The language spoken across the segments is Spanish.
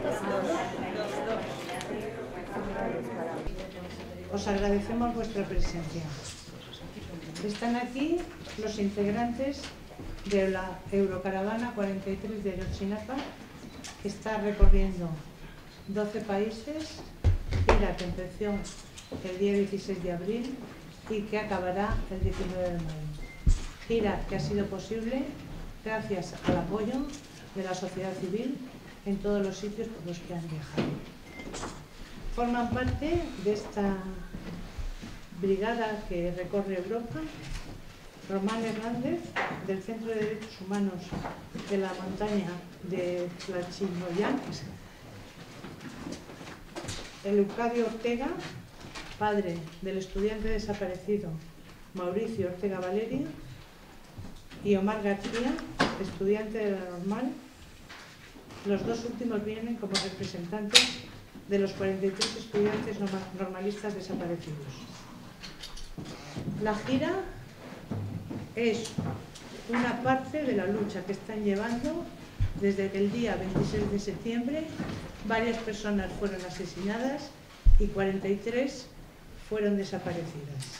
Os agradecemos vuestra presencia. Están aquí los integrantes de la Eurocaravana 43 de Ayotzinapa, que está recorriendo 12 países, gira que empezó el día 16 de abril y que acabará el 19 de mayo. Gira que ha sido posible gracias al apoyo de la sociedad civil en todos los sitios por los que han viajado. Forman parte de esta brigada que recorre Europa Román Hernández, del Centro de Derechos Humanos de la montaña de Tlachinoyán, Eleucadio Ortega, padre del estudiante desaparecido Mauricio Ortega Valeria, y Omar García, estudiante de la Normal. Los dos últimos vienen como representantes de los 43 estudiantes normalistas desaparecidos. La gira es una parte de la lucha que están llevando desde que el día 26 de septiembre varias personas fueron asesinadas y 43 fueron desaparecidas.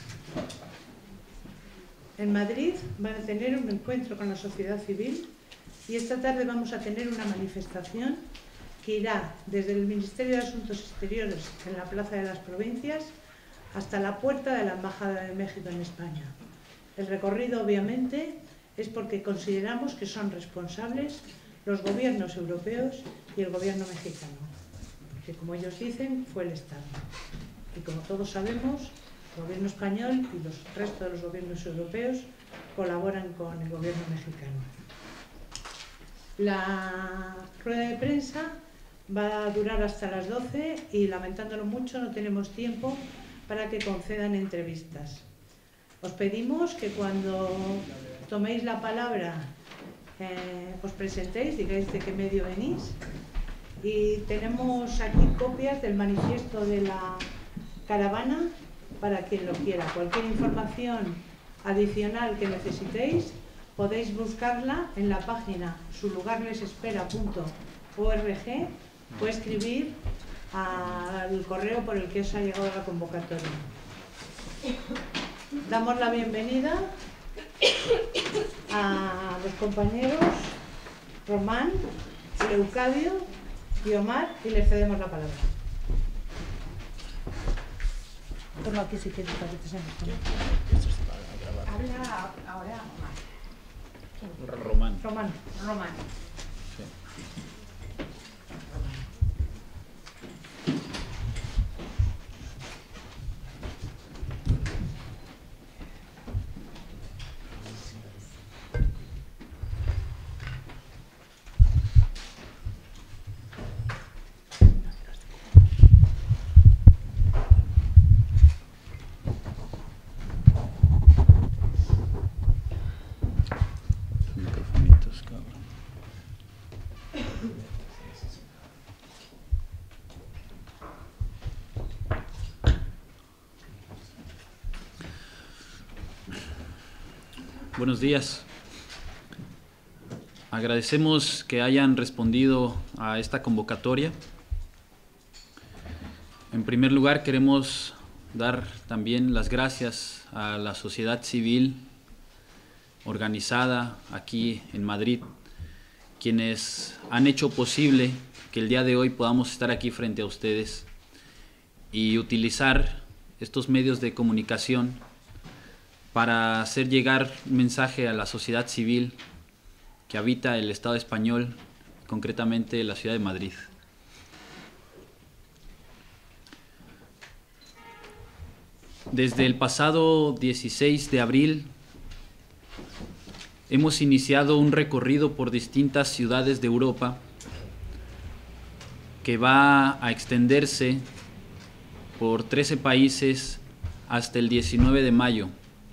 En Madrid van a tener un encuentro con la sociedad civil y esta tarde vamos a tener una manifestación que irá desde el Ministerio de Asuntos Exteriores en la Plaza de las Provincias hasta la puerta de la Embajada de México en España. El recorrido, obviamente, es porque consideramos que son responsables los gobiernos europeos y el gobierno mexicano, que, como ellos dicen, fue el Estado. Y como todos sabemos, el gobierno español y los restos de los gobiernos europeos colaboran con el gobierno mexicano. La rueda de prensa va a durar hasta las 12 y, lamentándolo mucho, no tenemos tiempo para que concedan entrevistas. Os pedimos que cuando toméis la palabra os presentéis, digáis de qué medio venís, y tenemos aquí copias del manifiesto de la caravana para quien lo quiera. Cualquier información adicional que necesitéis podéis buscarla en la página sulugarlesespera.org o escribir al correo por el que os ha llegado la convocatoria. Damos la bienvenida a los compañeros Román, Leucadio y Omar y les cedemos la palabra. Toma aquí si quieres para que te sean. Habla ahora Omar. Román. Román. Román. Sí. Microfonitos, cabrón. Buenos días. Agradecemos que hayan respondido a esta convocatoria. En primer lugar, queremos dar también las gracias a la sociedad civil organizada aquí en Madrid, quienes han hecho posible que el día de hoy podamos estar aquí frente a ustedes y utilizar estos medios de comunicación para hacer llegar un mensaje a la sociedad civil que habita el Estado español, concretamente la ciudad de Madrid. Desde el pasado 16 de abril hemos iniciado un recorrido por distintas ciudades de Europa que va a extenderse por 13 países hasta el 19 de mayo.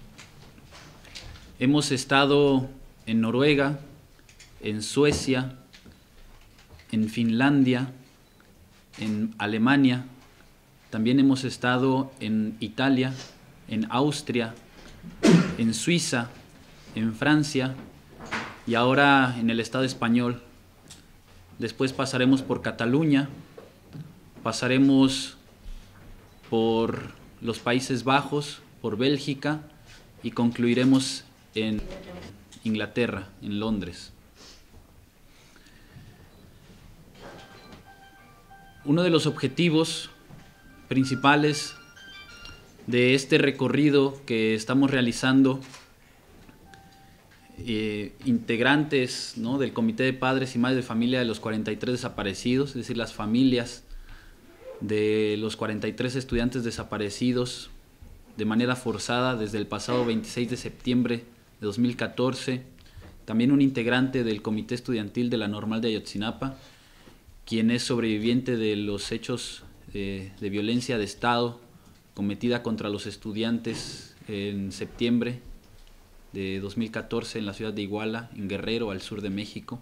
Hemos estado en Noruega, en Suecia, en Finlandia, en Alemania, también hemos estado en Italia, en Austria, en Suiza, en Francia y ahora en el Estado español, después pasaremos por Cataluña, pasaremos por los Países Bajos, por Bélgica y concluiremos en Inglaterra, en Londres. Uno de los objetivos principales de este recorrido que estamos realizando, integrantes, ¿no?, del Comité de Padres y Madres de Familia de los 43 desaparecidos, es decir, las familias de los 43 estudiantes desaparecidos de manera forzada desde el pasado 26 de septiembre de 2014, también un integrante del Comité Estudiantil de la Normal de Ayotzinapa, quien es sobreviviente de los hechos de violencia de Estado cometida contra los estudiantes en septiembre de 2014 en la ciudad de Iguala, en Guerrero, al sur de México,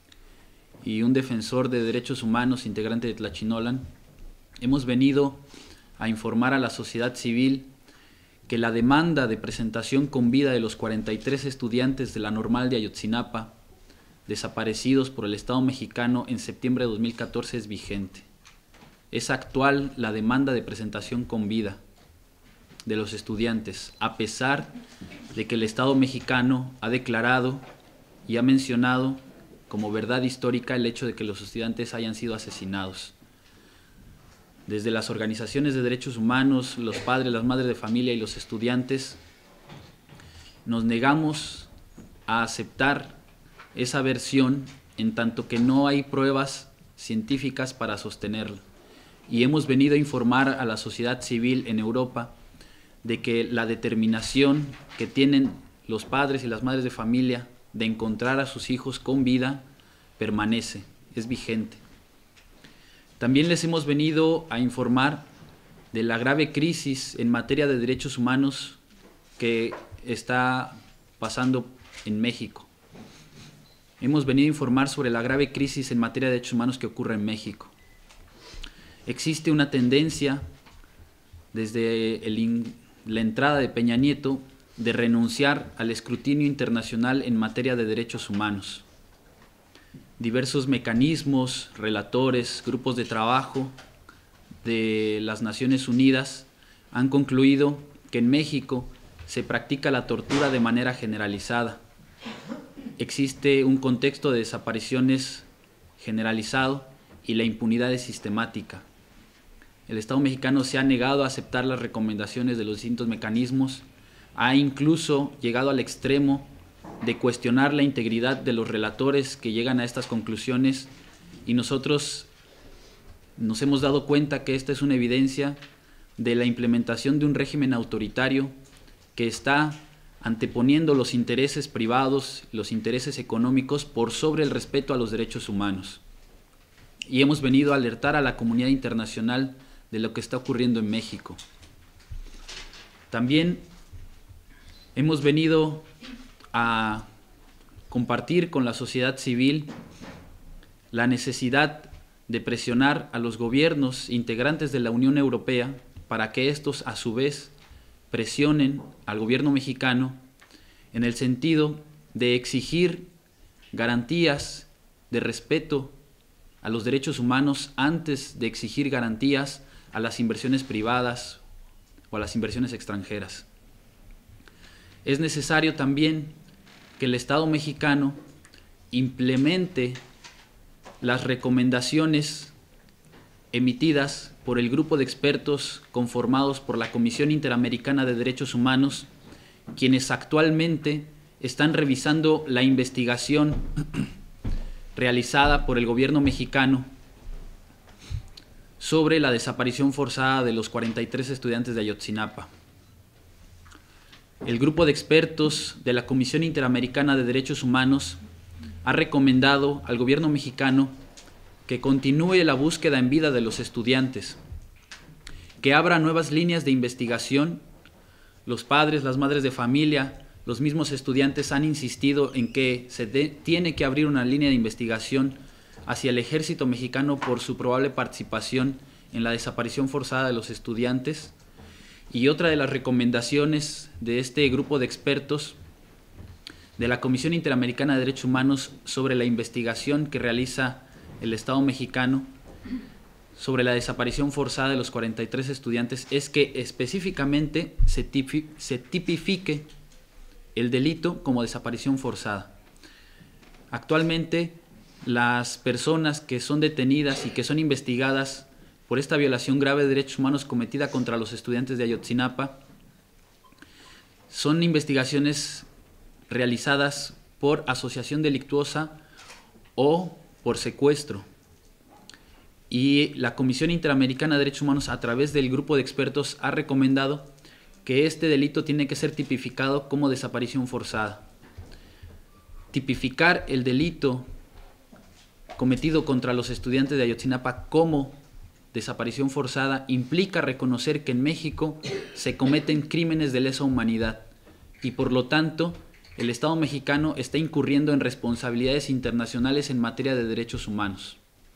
y un defensor de derechos humanos, integrante de Tlachinolan. Hemos venido a informar a la sociedad civil que la demanda de presentación con vida de los 43 estudiantes de la Normal de Ayotzinapa, desaparecidos por el Estado mexicano en septiembre de 2014, es vigente. Es actual la demanda de presentación con vida de los estudiantes, a pesar de que el Estado mexicano ha declarado y ha mencionado como verdad histórica el hecho de que los estudiantes hayan sido asesinados. Desde las organizaciones de derechos humanos, los padres, las madres de familia y los estudiantes, nos negamos a aceptar esa versión en tanto que no hay pruebas científicas para sostenerla. Y hemos venido a informar a la sociedad civil en Europa de que la determinación que tienen los padres y las madres de familia de encontrar a sus hijos con vida permanece, es vigente. También les hemos venido a informar de la grave crisis en materia de derechos humanos que está pasando en México. Hemos venido a informar sobre la grave crisis en materia de derechos humanos que ocurre en México. Existe una tendencia desde la entrada de Peña Nieto de renunciar al escrutinio internacional en materia de derechos humanos. Diversos mecanismos, relatores, grupos de trabajo de las Naciones Unidas han concluido que en México se practica la tortura de manera generalizada. Existe un contexto de desapariciones generalizado y la impunidad es sistemática. El Estado mexicano se ha negado a aceptar las recomendaciones de los distintos mecanismos, ha incluso llegado al extremo de cuestionar la integridad de los relatores que llegan a estas conclusiones, y nosotros nos hemos dado cuenta que esta es una evidencia de la implementación de un régimen autoritario que está anteponiendo los intereses privados, los intereses económicos por sobre el respeto a los derechos humanos. Y hemos venido a alertar a la comunidad internacional de lo que está ocurriendo en México. También hemos venido a compartir con la sociedad civil la necesidad de presionar a los gobiernos integrantes de la Unión Europea para que estos a su vez presionen al gobierno mexicano en el sentido de exigir garantías de respeto a los derechos humanos antes de exigir garantías a las inversiones privadas o a las inversiones extranjeras. Es necesario también que el Estado mexicano implemente las recomendaciones emitidas por el grupo de expertos conformados por la Comisión Interamericana de Derechos Humanos, quienes actualmente están revisando la investigación realizada por el gobierno mexicano sobre la desaparición forzada de los 43 estudiantes de Ayotzinapa. El grupo de expertos de la Comisión Interamericana de Derechos Humanos ha recomendado al gobierno mexicano que continúe la búsqueda en vida de los estudiantes, que abra nuevas líneas de investigación. Los padres, las madres de familia, los mismos estudiantes han insistido en que tiene que abrir una línea de investigación hacia el ejército mexicano por su probable participación en la desaparición forzada de los estudiantes. Y otra de las recomendaciones de este grupo de expertos de la Comisión Interamericana de Derechos Humanos sobre la investigación que realiza el Estado mexicano sobre la desaparición forzada de los 43 estudiantes es que específicamente se tipifique el delito como desaparición forzada. Actualmente, las personas que son detenidas y que son investigadas por esta violación grave de derechos humanos cometida contra los estudiantes de Ayotzinapa son investigaciones realizadas por asociación delictuosa o por secuestro. Y la Comisión Interamericana de Derechos Humanos, a través del grupo de expertos, ha recomendado que este delito tiene que ser tipificado como desaparición forzada. Tipificar el delito cometido contra los estudiantes de Ayotzinapa como desaparición forzada implica reconocer que en México se cometen crímenes de lesa humanidad y por lo tanto el Estado mexicano está incurriendo en responsabilidades internacionales en materia de derechos humanos.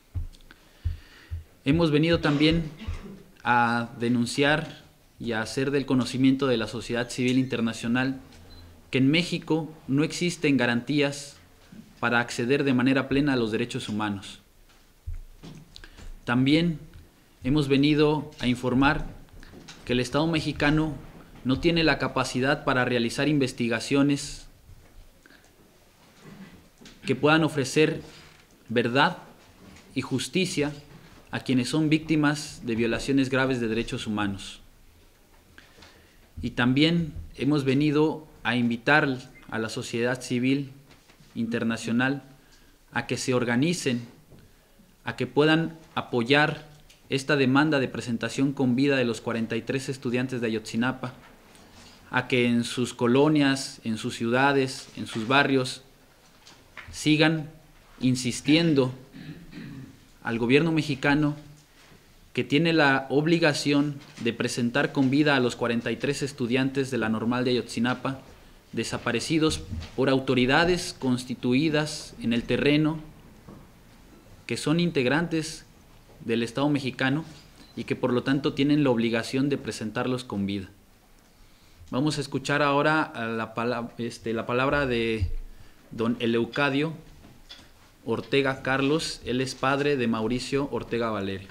Hemos venido también a denunciar y a hacer del conocimiento de la sociedad civil internacional que en México no existen garantías para acceder de manera plena a los derechos humanos. También hemos venido a informar que el Estado mexicano no tiene la capacidad para realizar investigaciones que puedan ofrecer verdad y justicia a quienes son víctimas de violaciones graves de derechos humanos. Y también hemos venido a invitar a la sociedad civil internacional a que se organicen, a que puedan apoyar esta demanda de presentación con vida de los 43 estudiantes de Ayotzinapa, a que en sus colonias, en sus ciudades, en sus barrios, sigan insistiendo al gobierno mexicano que tiene la obligación de presentar con vida a los 43 estudiantes de la Normal de Ayotzinapa, desaparecidos por autoridades constituidas en el terreno, que son integrantes del Estado mexicano y que por lo tanto tienen la obligación de presentarlos con vida. Vamos a escuchar ahora la palabra de don Eleucadio Ortega Carlos. Él es padre de Mauricio Ortega Valerio.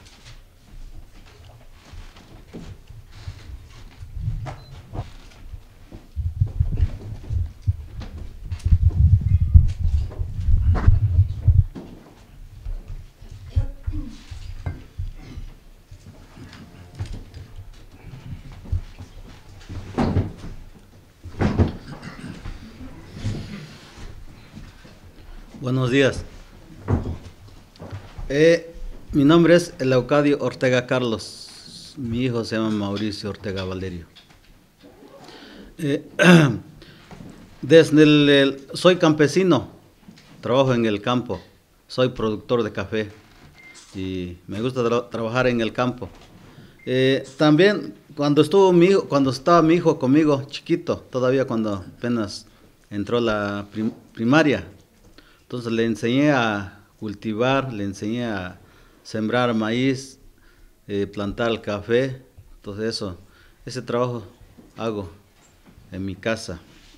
Buenos días. Mi nombre es Eleucadio Ortega Carlos. Mi hijo se llama Mauricio Ortega Valerio. Soy campesino, trabajo en el campo, soy productor de café y me gusta trabajar en el campo. También cuando estaba mi hijo conmigo, chiquito, todavía cuando apenas entró la primaria, entonces le enseñé a cultivar, le enseñé a sembrar maíz, plantar el café, entonces ese trabajo hago en mi casa.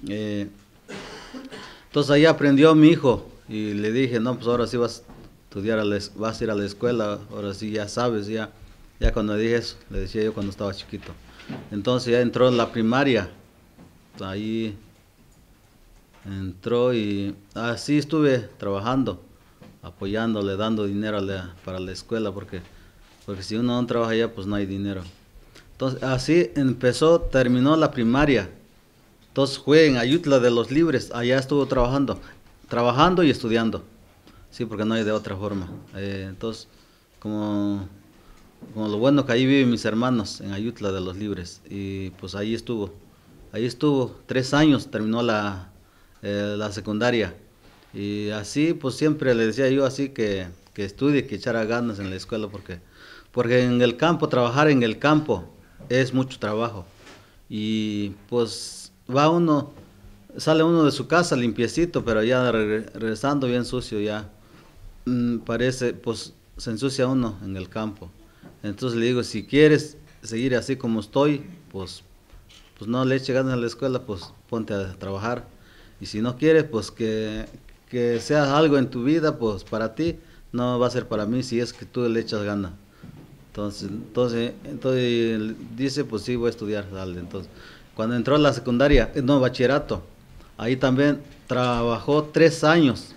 Entonces ahí aprendió mi hijo y le dije, no, pues ahora sí vas a estudiar, vas a ir a la escuela, ahora sí ya sabes, ya cuando dije eso, le decía yo cuando estaba chiquito. Entonces ya entró en la primaria, ahí entró y así estuve trabajando, apoyándole, dando dinero para la escuela, porque si uno no trabaja allá, pues no hay dinero. Entonces así terminó la primaria. Entonces fue en Ayutla de los Libres, allá estuvo trabajando y estudiando, sí, porque no hay de otra forma. Entonces, como lo bueno que ahí viven mis hermanos, en Ayutla de los Libres, y pues ahí estuvo 3 años, terminó la secundaria, y así pues siempre le decía yo así que estudie, que echara ganas en la escuela, porque en el campo, trabajar en el campo es mucho trabajo, y pues sale uno de su casa limpiecito, pero ya regresando bien sucio, ya parece, pues se ensucia uno en el campo. Entonces le digo, si quieres seguir así como estoy, pues no le eche ganas a la escuela, pues ponte a trabajar. Y si no quieres, pues que sea algo en tu vida, pues para ti, no va a ser para mí si es que tú le echas gana. Entonces dice, pues sí, voy a estudiar, dale. Entonces, cuando entró a la secundaria, no, bachillerato, ahí también trabajó 3 años.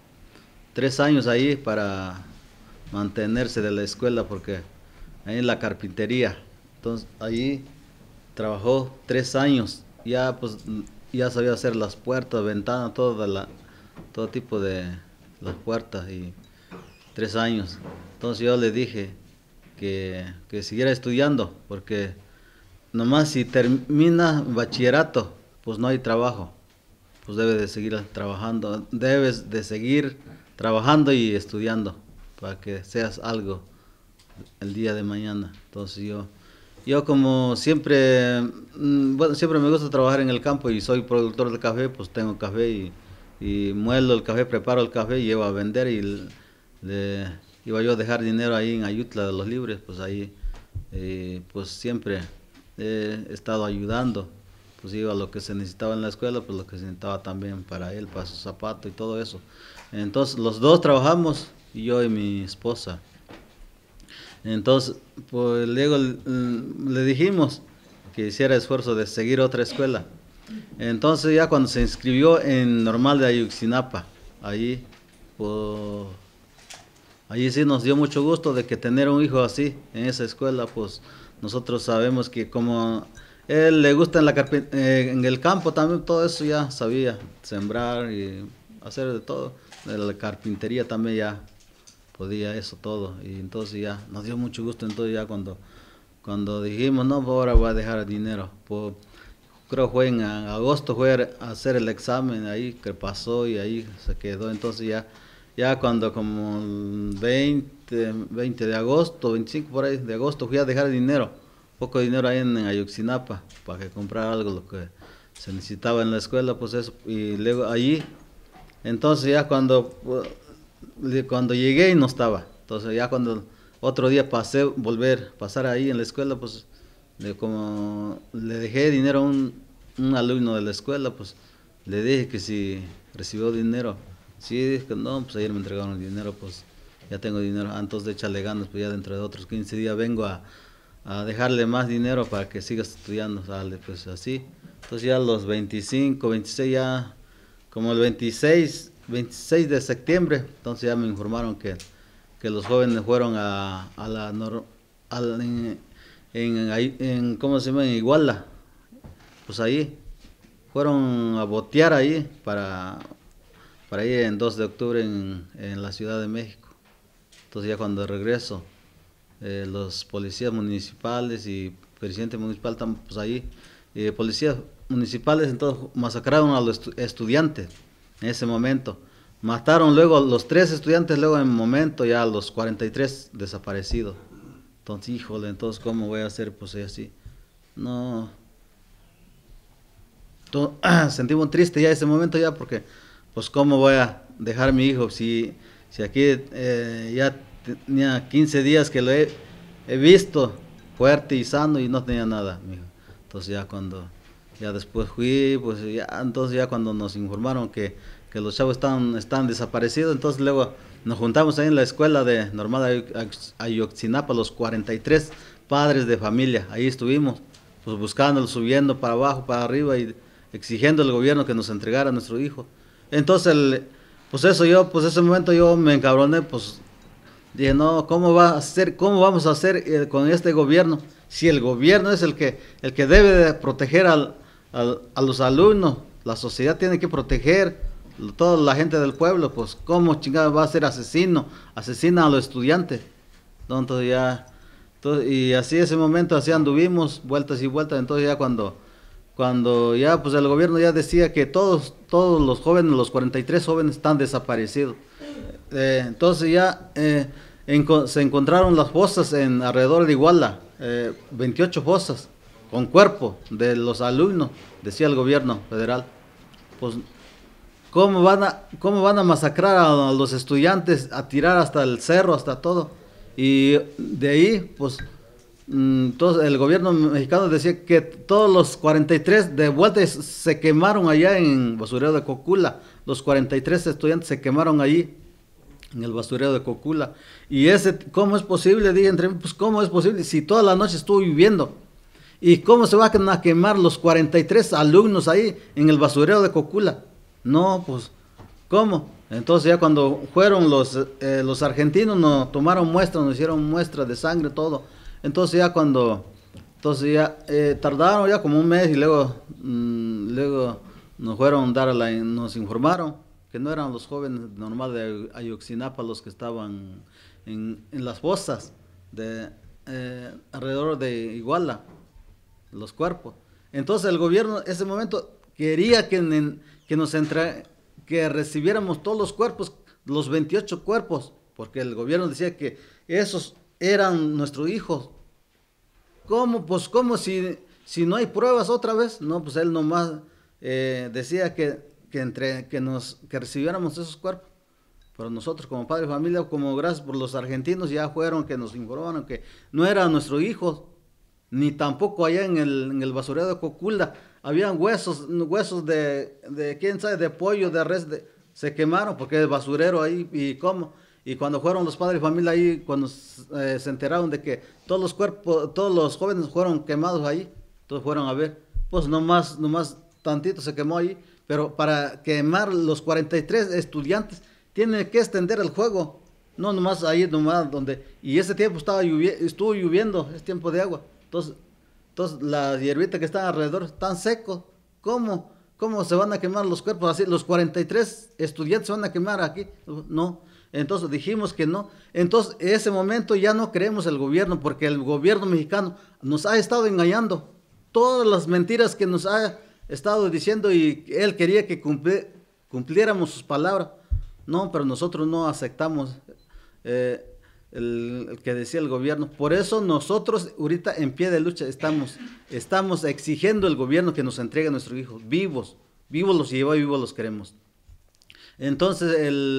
3 años ahí para mantenerse de la escuela, porque ahí en la carpintería. Entonces, ahí trabajó 3 años. Ya, pues, ya sabía hacer las puertas, ventanas, todo tipo de las puertas, y 3 años. Entonces yo le dije que siguiera estudiando, porque nomás si termina bachillerato, pues no hay trabajo, pues debe de seguir trabajando, debes de seguir trabajando y estudiando, para que seas algo el día de mañana. Entonces yo como siempre, bueno, siempre me gusta trabajar en el campo y soy productor de café, pues tengo café y muelo el café, preparo el café y llevo a vender, y iba yo a dejar dinero ahí en Ayutla de los Libres, pues ahí pues siempre he estado ayudando, pues iba a lo que se necesitaba en la escuela, pues lo que se necesitaba también para él, para sus zapatos y todo eso. Entonces los dos trabajamos, yo y mi esposa. Entonces pues luego le dijimos que hiciera esfuerzo de seguir otra escuela. Entonces ya cuando se inscribió en Normal de Ayotzinapa, ahí pues allí sí nos dio mucho gusto de que tener un hijo así en esa escuela. Pues nosotros sabemos que como él le gusta en el campo también, todo eso ya sabía, sembrar y hacer de todo. De la carpintería también ya podía eso todo, y entonces ya nos dio mucho gusto. Entonces ya cuando dijimos, no, ahora voy a dejar dinero, pues creo fue en agosto, fue a hacer el examen ahí, que pasó, y ahí se quedó. Entonces ya cuando como el 20 de agosto, 25 por ahí de agosto, fui a dejar dinero, poco dinero ahí en Ayotzinapa, para que comprara algo lo que se necesitaba en la escuela, pues eso. Y luego allí, entonces ya cuando llegué y no estaba. Entonces ya cuando otro día pasar ahí en la escuela, pues como le dejé dinero a un alumno de la escuela, pues le dije que si recibió dinero. Sí, dije que no, pues ayer me entregaron el dinero, pues ya tengo dinero, entonces de échale ganas, pues ya dentro de otros 15 días vengo a dejarle más dinero para que siga estudiando, sale, pues así. Entonces ya los 25, 26 ya, como el 26 de septiembre, entonces ya me informaron que los jóvenes fueron ¿cómo se llama? En Iguala, pues ahí, fueron a botear ahí para ir en 2 de octubre en la Ciudad de México. Entonces ya cuando regreso, los policías municipales y presidente municipal están pues ahí, policías municipales, entonces masacraron a los estudiantes en ese momento. Mataron luego a los 3 estudiantes, luego en el momento ya a los 43 desaparecidos. Entonces, híjole, entonces ¿cómo voy a hacer? Pues así, no. Sentimos triste ya ese momento ya, porque pues cómo voy a dejar a mi hijo si aquí ya tenía 15 días que lo he visto fuerte y sano y no tenía nada, mijo. Entonces ya después fui, pues ya, entonces ya cuando nos informaron que los chavos están desaparecidos, entonces luego nos juntamos ahí en la escuela de Normal Ayotzinapa, los 43 padres de familia, ahí estuvimos, pues buscándolos, subiendo para abajo, para arriba y exigiendo al gobierno que nos entregara a nuestro hijo. Entonces, pues ese momento yo me encabroné, pues dije, no, ¿cómo vamos a hacer con este gobierno? Si el gobierno es el que debe de proteger a los alumnos, la sociedad tiene que proteger toda la gente del pueblo, pues ¿cómo chingada va a ser asesina a los estudiantes? Entonces y así ese momento, así anduvimos, vueltas y vueltas. Entonces ya cuando ya pues el gobierno ya decía que todos los jóvenes, los 43 jóvenes están desaparecidos. Entonces ya se encontraron las fosas alrededor de Iguala, 28 fosas con cuerpo de los alumnos, decía el gobierno federal. Pues ¿cómo van a masacrar a los estudiantes, a tirar hasta el cerro, hasta todo? Y de ahí, pues, entonces el gobierno mexicano decía que todos los 43 de vuelta se quemaron allá en basurero de Cocula. Los 43 estudiantes se quemaron allí. en el basurero de Cocula. Y ese, ¿cómo es posible? Dije entre mí, pues ¿cómo es posible? Si toda la noche estuvo lloviendo. ¿Y cómo se van a quemar los 43 alumnos ahí en el basurero de Cocula? No, pues, ¿cómo? Entonces ya cuando fueron los argentinos nos tomaron muestras, nos hicieron muestras de sangre, todo. Entonces ya tardaron ya como un mes y luego nos fueron a dar nos informaron que no eran los jóvenes normal de Ayotzinapa los que estaban en las fosas alrededor de Iguala, los cuerpos. Entonces el gobierno en ese momento quería que recibiéramos todos los cuerpos, los 28 cuerpos, porque el gobierno decía que esos eran nuestros hijos. ¿Cómo? Pues ¿cómo si no hay pruebas otra vez? No, pues él nomás decía que recibiéramos esos cuerpos. Pero nosotros como padre de familia, como gracias por los argentinos, ya fueron que nos informaron que no eran nuestros hijos, ni tampoco allá en el basurero de Cocula. Habían huesos de quién sabe, de pollo, de res, se quemaron porque el basurero ahí, y cómo. Y cuando fueron los padres de familia ahí, cuando se enteraron de que todos los cuerpos, todos los jóvenes fueron quemados ahí, entonces fueron a ver, pues nomás tantito se quemó ahí, pero para quemar los 43 estudiantes, tienen que extender el fuego, no nomás ahí, nomás donde, y ese tiempo estuvo lloviendo, es tiempo de agua, entonces las hierbitas que están alrededor están secos, ¿cómo se van a quemar los cuerpos así? Los 43 estudiantes se van a quemar aquí, no. Entonces dijimos que no. Entonces en ese momento ya no creemos el gobierno, porque el gobierno mexicano nos ha estado engañando. Todas las mentiras que nos ha estado diciendo, y él quería que cumpliéramos sus palabras. No, pero nosotros no aceptamos el que decía el gobierno. Por eso nosotros ahorita en pie de lucha estamos exigiendo al gobierno que nos entregue a nuestros hijos vivos los lleva y vivos los queremos. Entonces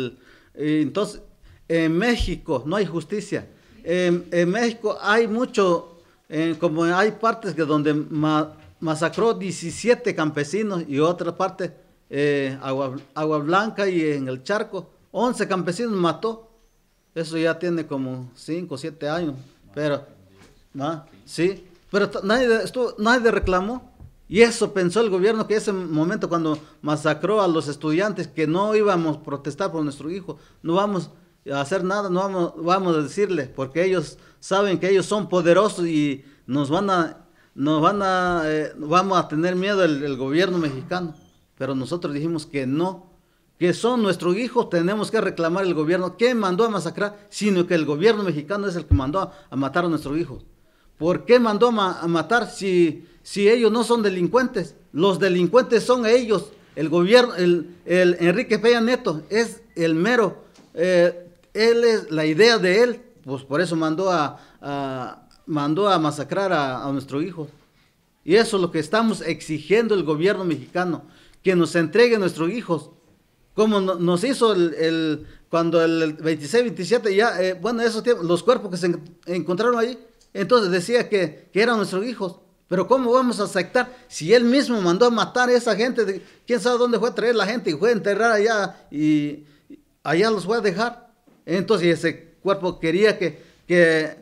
en México no hay justicia. En México hay mucho, como hay partes donde masacró 17 campesinos, y otra parte, Agua Blanca y en el Charco, 11 campesinos mató. Eso ya tiene como 5 o 7 años. Pero, sí, pero nadie reclamó. Y eso pensó el gobierno, que ese momento cuando masacró a los estudiantes, que no íbamos a protestar por nuestro hijo, no vamos a hacer nada, no vamos a decirle, porque ellos saben que ellos son poderosos y vamos a tener miedo el gobierno mexicano. Pero nosotros dijimos que no, que son nuestros hijos, tenemos que reclamar el gobierno que mandó a masacrar, sino que el gobierno mexicano es el que mandó a matar a nuestros hijos. ¿Por qué mandó a matar si ellos no son delincuentes? Los delincuentes son ellos. El gobierno, el Enrique Peña Nieto es el mero, él es la idea de él, pues por eso mandó a masacrar a nuestros hijos. Y eso es lo que estamos exigiendo el gobierno mexicano, que nos entregue a nuestros hijos, como nos hizo cuando el 26-27 ya, esos tiempos, los cuerpos que se encontraron ahí. Entonces decía que eran nuestros hijos. Pero ¿cómo vamos a aceptar si él mismo mandó a matar a esa gente? ¿Quién sabe dónde fue a traer la gente? Y fue a enterrar allá y allá los fue a dejar. Entonces ese cuerpo quería que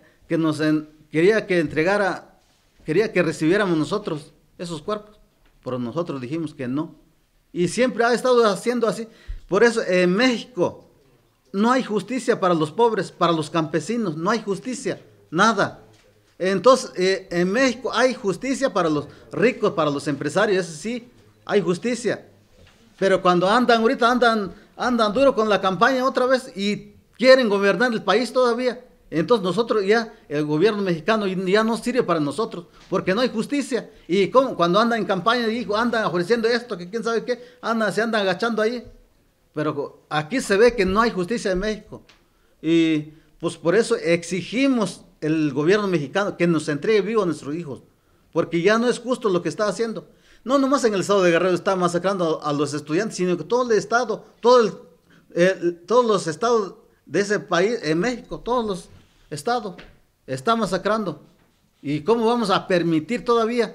recibiéramos nosotros esos cuerpos. Pero nosotros dijimos que no. Y siempre ha estado haciendo así. Por eso en México no hay justicia para los pobres, para los campesinos. No hay justicia, nada. Entonces, en México hay justicia para los ricos, para los empresarios, eso sí, hay justicia. Pero cuando andan duro con la campaña otra vez y quieren gobernar el país todavía, entonces nosotros ya, el gobierno mexicano ya no sirve para nosotros, porque no hay justicia. Y cuando andan en campaña, andan ofreciendo esto, que quién sabe qué, se andan agachando ahí. Pero aquí se ve que no hay justicia en México. Y pues por eso exigimos el gobierno mexicano que nos entregue vivos a nuestros hijos, porque ya no es justo lo que está haciendo. No nomás en el estado de Guerrero está masacrando a los estudiantes, sino que todo el estado, todos los estados de ese país, en México, todos los estados, está masacrando. ¿Y cómo vamos a permitir todavía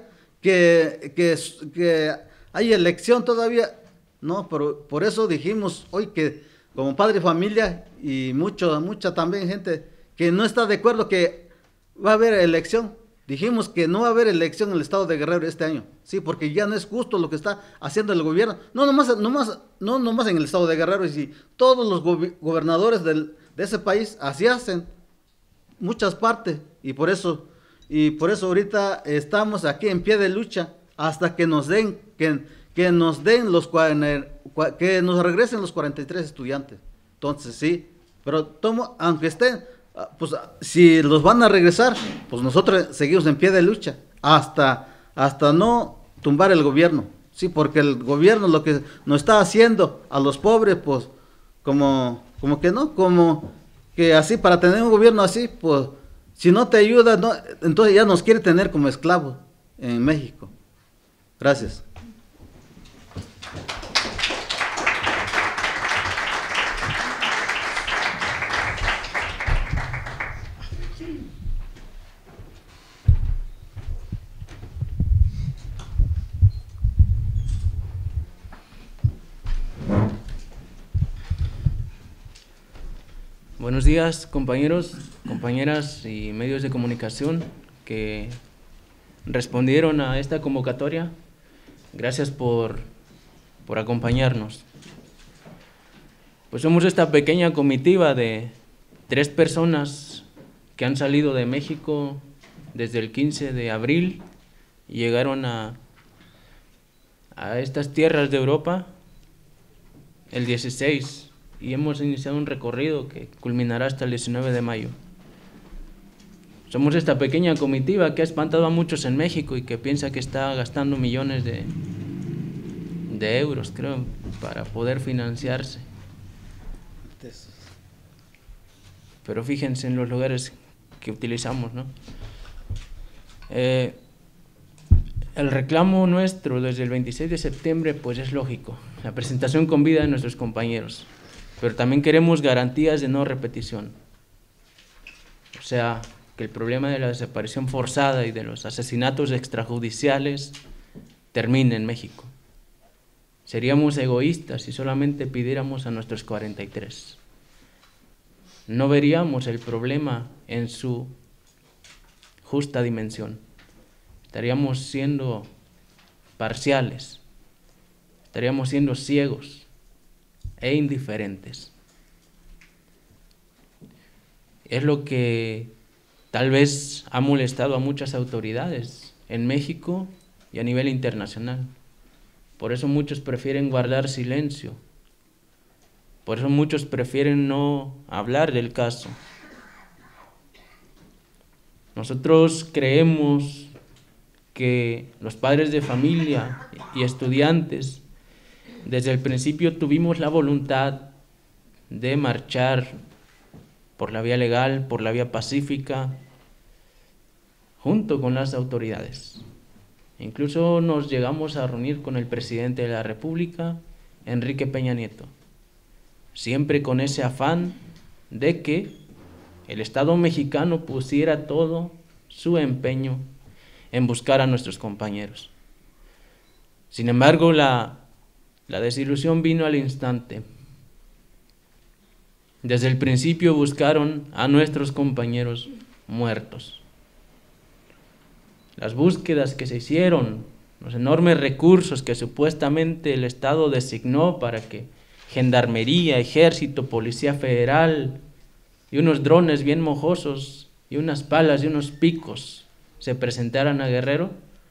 que haya elección todavía? No, pero por eso dijimos hoy que como padre de familia y mucha también gente que no está de acuerdo que va a haber elección. Dijimos que no va a haber elección en el estado de Guerrero este año, sí, porque ya no es justo lo que está haciendo el gobierno, no nomás en el estado de Guerrero, y si todos los gobernadores de ese país así hacen, muchas partes, y por eso ahorita estamos aquí en pie de lucha hasta que nos den, que nos regresen los 43 estudiantes. Entonces sí, pero aunque estén, pues si los van a regresar, pues nosotros seguimos en pie de lucha hasta no tumbar el gobierno, sí, porque el gobierno lo que nos está haciendo a los pobres, pues como que así, para tener un gobierno así, pues si no te ayuda, no, entonces ya nos quiere tener como esclavos en México. Gracias. Buenos días, compañeros, compañeras y medios de comunicación que respondieron a esta convocatoria. Gracias por acompañarnos. Pues somos esta pequeña comitiva de 3 personas que han salido de México desde el 15 de abril y llegaron a estas tierras de Europa el 16 y hemos iniciado un recorrido que culminará hasta el 19 de mayo. Somos esta pequeña comitiva que ha espantado a muchos en México y que piensa que está gastando millones de euros, creo, para poder financiarse. Pero fíjense en los lugares que utilizamos, ¿no? El reclamo nuestro desde el 26 de septiembre pues es lógico, la presentación con vida de nuestros compañeros, pero también queremos garantías de no repetición. O sea, que el problema de la desaparición forzada y de los asesinatos extrajudiciales termine en México. Seríamos egoístas si solamente pidiéramos a nuestros 43. No veríamos el problema en su justa dimensión. Estaríamos siendo parciales, estaríamos siendo ciegos e indiferentes. Es lo que tal vez ha molestado a muchas autoridades en México y a nivel internacional. Por eso muchos prefieren guardar silencio. Por eso muchos prefieren no hablar del caso. Nosotros creemos que los padres de familia y estudiantes desde el principio tuvimos la voluntad de marchar por la vía legal, por la vía pacífica, junto con las autoridades. Incluso nos llegamos a reunir con el presidente de la República, Enrique Peña Nieto, siempre con ese afán de que el Estado mexicano pusiera todo su empeño en buscar a nuestros compañeros. Sin embargo, la desilusión vino al instante. Desde el principio buscaron a nuestros compañeros muertos. Las búsquedas que se hicieron, los enormes recursos que supuestamente el Estado designó para que Gendarmería, Ejército, Policía Federal y unos drones bien mojosos y unas palas y unos picos se presentaran a Guerrero,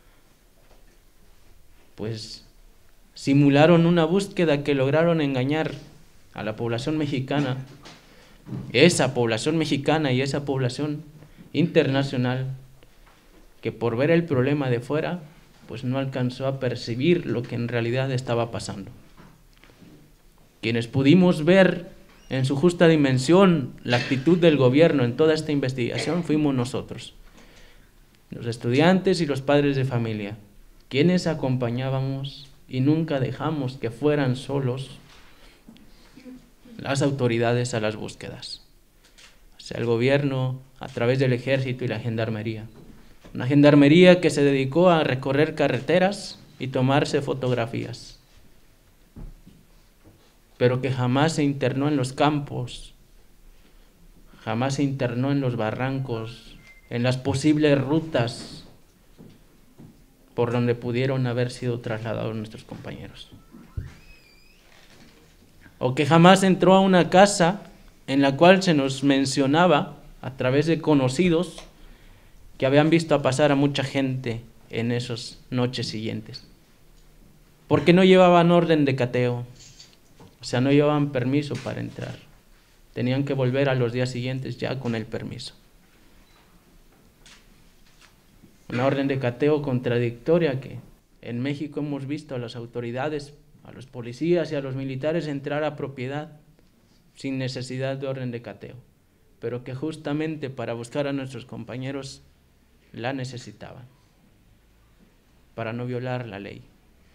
pues simularon una búsqueda que lograron engañar a la población mexicana, esa población mexicana y esa población internacional, que por ver el problema de fuera, pues no alcanzó a percibir lo que en realidad estaba pasando. Quienes pudimos ver en su justa dimensión la actitud del gobierno en toda esta investigación fuimos nosotros, los estudiantes y los padres de familia, quienes acompañábamos y nunca dejamos que fueran solos las autoridades a las búsquedas. O sea, el gobierno a través del Ejército y la Gendarmería. Una Gendarmería que se dedicó a recorrer carreteras y tomarse fotografías. pero que jamás se internó en los campos, jamás se internó en los barrancos, en las posibles rutas por donde pudieron haber sido trasladados nuestros compañeros. O que jamás entró a una casa en la cual se nos mencionaba a través de conocidos que habían visto pasar a mucha gente en esas noches siguientes, porque no llevaban orden de cateo, o sea, no llevaban permiso para entrar, tenían que volver a los días siguientes ya con el permiso. Una orden de cateo contradictoria que en México hemos visto a las autoridades, a los policías y a los militares entrar a propiedad sin necesidad de orden de cateo, pero que justamente para buscar a nuestros compañeros la necesitaban, para no violar la ley.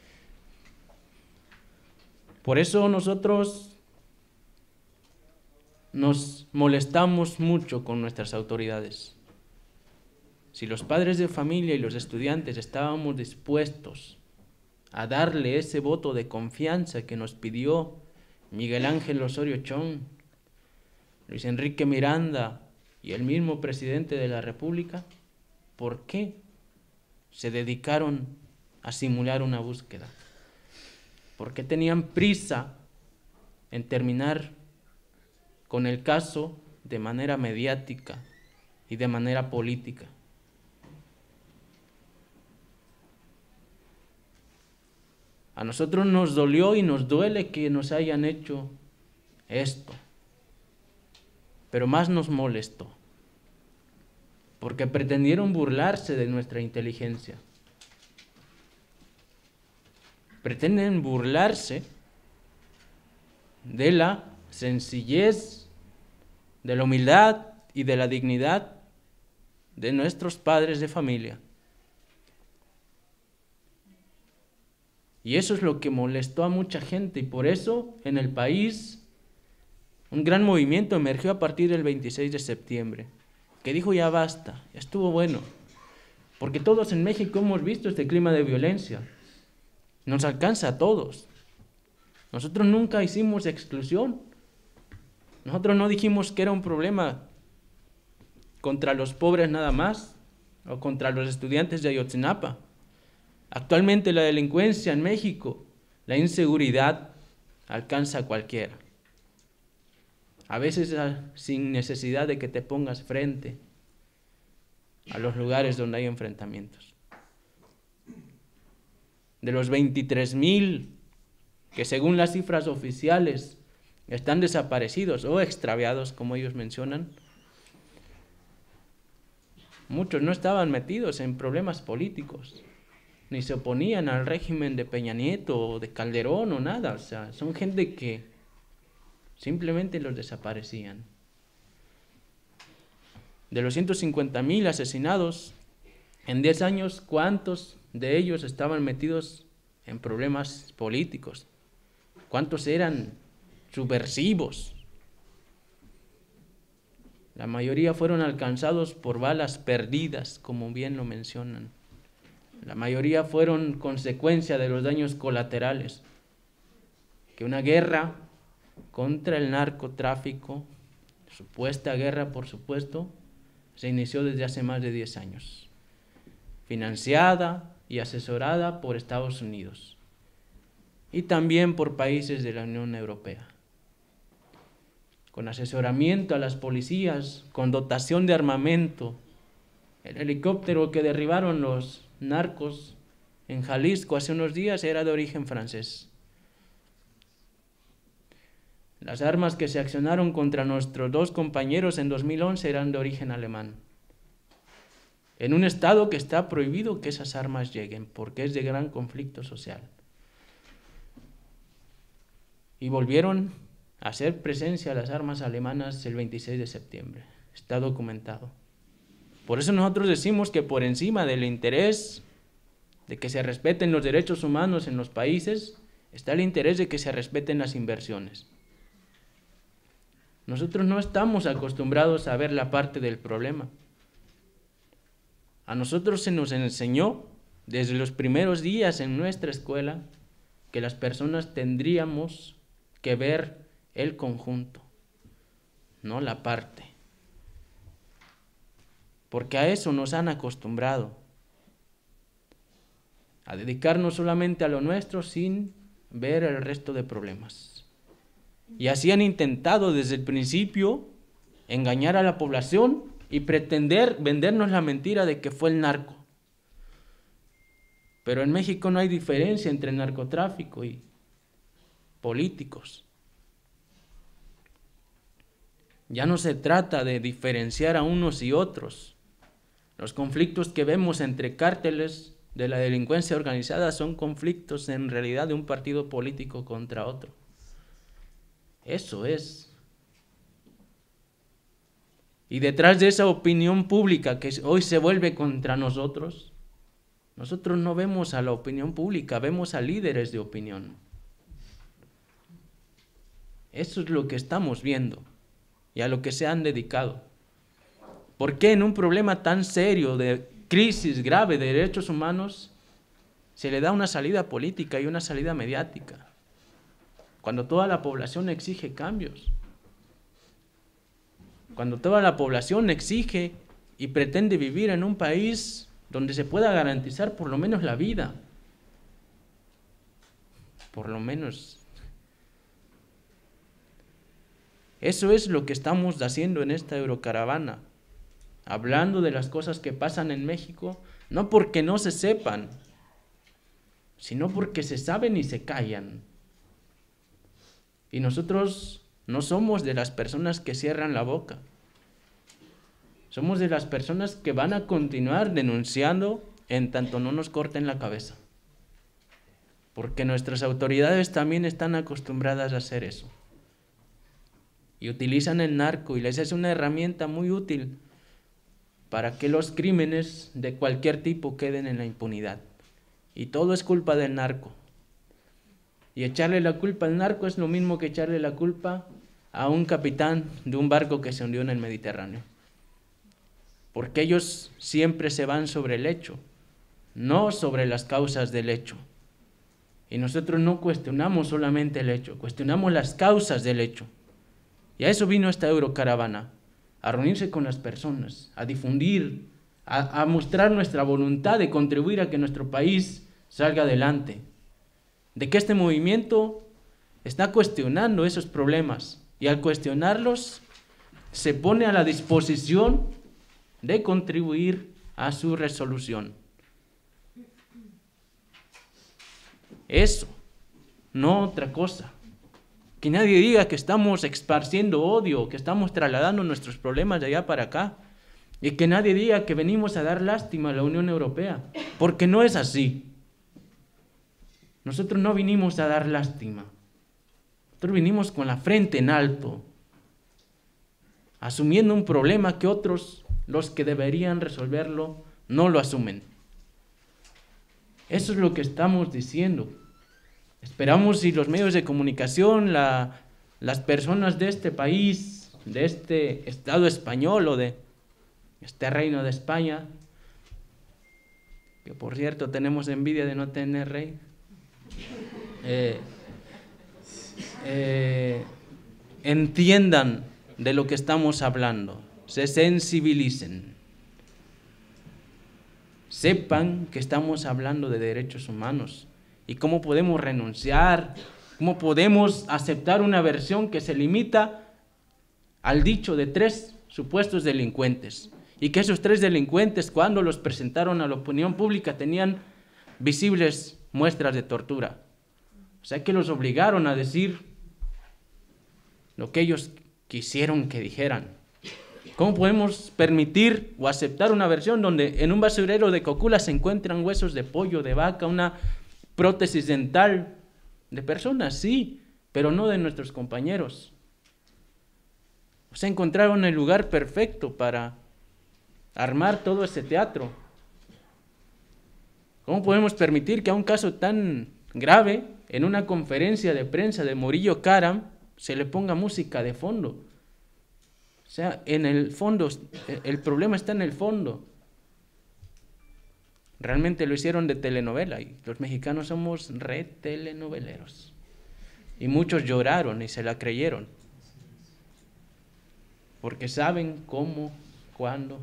Por eso nosotros nos molestamos mucho con nuestras autoridades. Si los padres de familia y los estudiantes estábamos dispuestos a darle ese voto de confianza que nos pidió Miguel Ángel Osorio Chong, Luis Enrique Miranda y el mismo presidente de la República, ¿por qué se dedicaron a simular una búsqueda? ¿Por qué tenían prisa en terminar con el caso de manera mediática y de manera política? A nosotros nos dolió y nos duele que nos hayan hecho esto, pero más nos molestó, porque pretendieron burlarse de nuestra inteligencia. Pretenden burlarse de la sencillez, de la humildad y de la dignidad de nuestros padres de familia. Y eso es lo que molestó a mucha gente, y por eso en el país un gran movimiento emergió a partir del 26 de septiembre, que dijo ya basta, ya estuvo bueno, porque todos en México hemos visto este clima de violencia, nos alcanza a todos. Nosotros nunca hicimos exclusión, nosotros no dijimos que era un problema contra los pobres nada más, o contra los estudiantes de Ayotzinapa. Actualmente la delincuencia en México, la inseguridad, alcanza a cualquiera. A veces sin necesidad de que te pongas frente a los lugares donde hay enfrentamientos. De los 23,000 que según las cifras oficiales están desaparecidos o extraviados, como ellos mencionan, muchos no estaban metidos en problemas políticos, ni se oponían al régimen de Peña Nieto o de Calderón o nada. O sea, son gente que simplemente los desaparecían. De los 150,000 asesinados en 10 años, ¿cuántos de ellos estaban metidos en problemas políticos? ¿Cuántos eran subversivos? La mayoría fueron alcanzados por balas perdidas, como bien lo mencionan. La mayoría fueron consecuencia de los daños colaterales, que una guerra contra el narcotráfico, supuesta guerra por supuesto, se inició desde hace más de 10 años, financiada y asesorada por Estados Unidos y también por países de la Unión Europea, con asesoramiento a las policías, con dotación de armamento. El helicóptero que derribaron los narcos en Jalisco hace unos días era de origen francés. Las armas que se accionaron contra nuestros 2 compañeros en 2011 eran de origen alemán. En un estado que está prohibido que esas armas lleguen, porque es de gran conflicto social. Y volvieron a hacer presencia las armas alemanas el 26 de septiembre. Está documentado. Por eso nosotros decimos que por encima del interés de que se respeten los derechos humanos en los países, está el interés de que se respeten las inversiones. Nosotros no estamos acostumbrados a ver la parte del problema. A nosotros se nos enseñó desde los primeros días en nuestra escuela que las personas tendríamos que ver el conjunto, no la parte. Porque a eso nos han acostumbrado, a dedicarnos solamente a lo nuestro sin ver el resto de problemas. Y así han intentado desde el principio engañar a la población y pretender vendernos la mentira de que fue el narco. Pero en México no hay diferencia entre narcotráfico y políticos. Ya no se trata de diferenciar a unos y otros. Los conflictos que vemos entre cárteles de la delincuencia organizada son conflictos en realidad de un partido político contra otro. Eso es. Y detrás de esa opinión pública que hoy se vuelve contra nosotros, nosotros no vemos a la opinión pública, vemos a líderes de opinión. Eso es lo que estamos viendo y a lo que se han dedicado. ¿Por qué en un problema tan serio de crisis grave de derechos humanos se le da una salida política y una salida mediática? Cuando toda la población exige cambios. Cuando toda la población exige y pretende vivir en un país donde se pueda garantizar por lo menos la vida. Por lo menos. Eso es lo que estamos haciendo en esta Eurocaravana. Hablando de las cosas que pasan en México, no porque no se sepan, sino porque se saben y se callan. Y nosotros no somos de las personas que cierran la boca. Somos de las personas que van a continuar denunciando en tanto no nos corten la cabeza. Porque nuestras autoridades también están acostumbradas a hacer eso. Y utilizan el narco y les es una herramienta muy útil para que los crímenes de cualquier tipo queden en la impunidad. Y todo es culpa del narco. Y echarle la culpa al narco es lo mismo que echarle la culpa a un capitán de un barco que se hundió en el Mediterráneo. Porque ellos siempre se van sobre el hecho, no sobre las causas del hecho. Y nosotros no cuestionamos solamente el hecho, cuestionamos las causas del hecho. Y a eso vino esta Eurocaravana, a reunirse con las personas, a difundir, a mostrar nuestra voluntad de contribuir a que nuestro país salga adelante. De que este movimiento está cuestionando esos problemas y al cuestionarlos se pone a la disposición de contribuir a su resolución. Eso, no otra cosa. Que nadie diga que estamos esparciendo odio, que estamos trasladando nuestros problemas de allá para acá. Y que nadie diga que venimos a dar lástima a la Unión Europea, porque no es así. Nosotros no vinimos a dar lástima. Nosotros vinimos con la frente en alto, asumiendo un problema que otros, los que deberían resolverlo, no lo asumen. Eso es lo que estamos diciendo. Esperamos si los medios de comunicación, las personas de este país, de este Estado español o de este Reino de España, que por cierto tenemos envidia de no tener rey, entiendan de lo que estamos hablando, se sensibilicen, sepan que estamos hablando de derechos humanos y cómo podemos renunciar, cómo podemos aceptar una versión que se limita al dicho de 3 supuestos delincuentes y que esos 3 delincuentes cuando los presentaron a la opinión pública tenían visibles muestras de tortura. O sea que los obligaron a decir lo que ellos quisieron que dijeran. ¿Cómo podemos permitir o aceptar una versión donde en un basurero de Cocula se encuentran huesos de pollo, de vaca, una prótesis dental de personas? Sí, pero no de nuestros compañeros. O sea, encontraron el lugar perfecto para armar todo ese teatro. ¿Cómo podemos permitir que a un caso tan grave, en una conferencia de prensa de Murillo Karam, se le ponga música de fondo? O sea, en el fondo, el problema está en el fondo. Realmente lo hicieron de telenovela y los mexicanos somos re telenoveleros. Y muchos lloraron y se la creyeron. Porque saben cómo, cuándo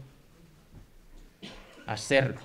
hacerlo.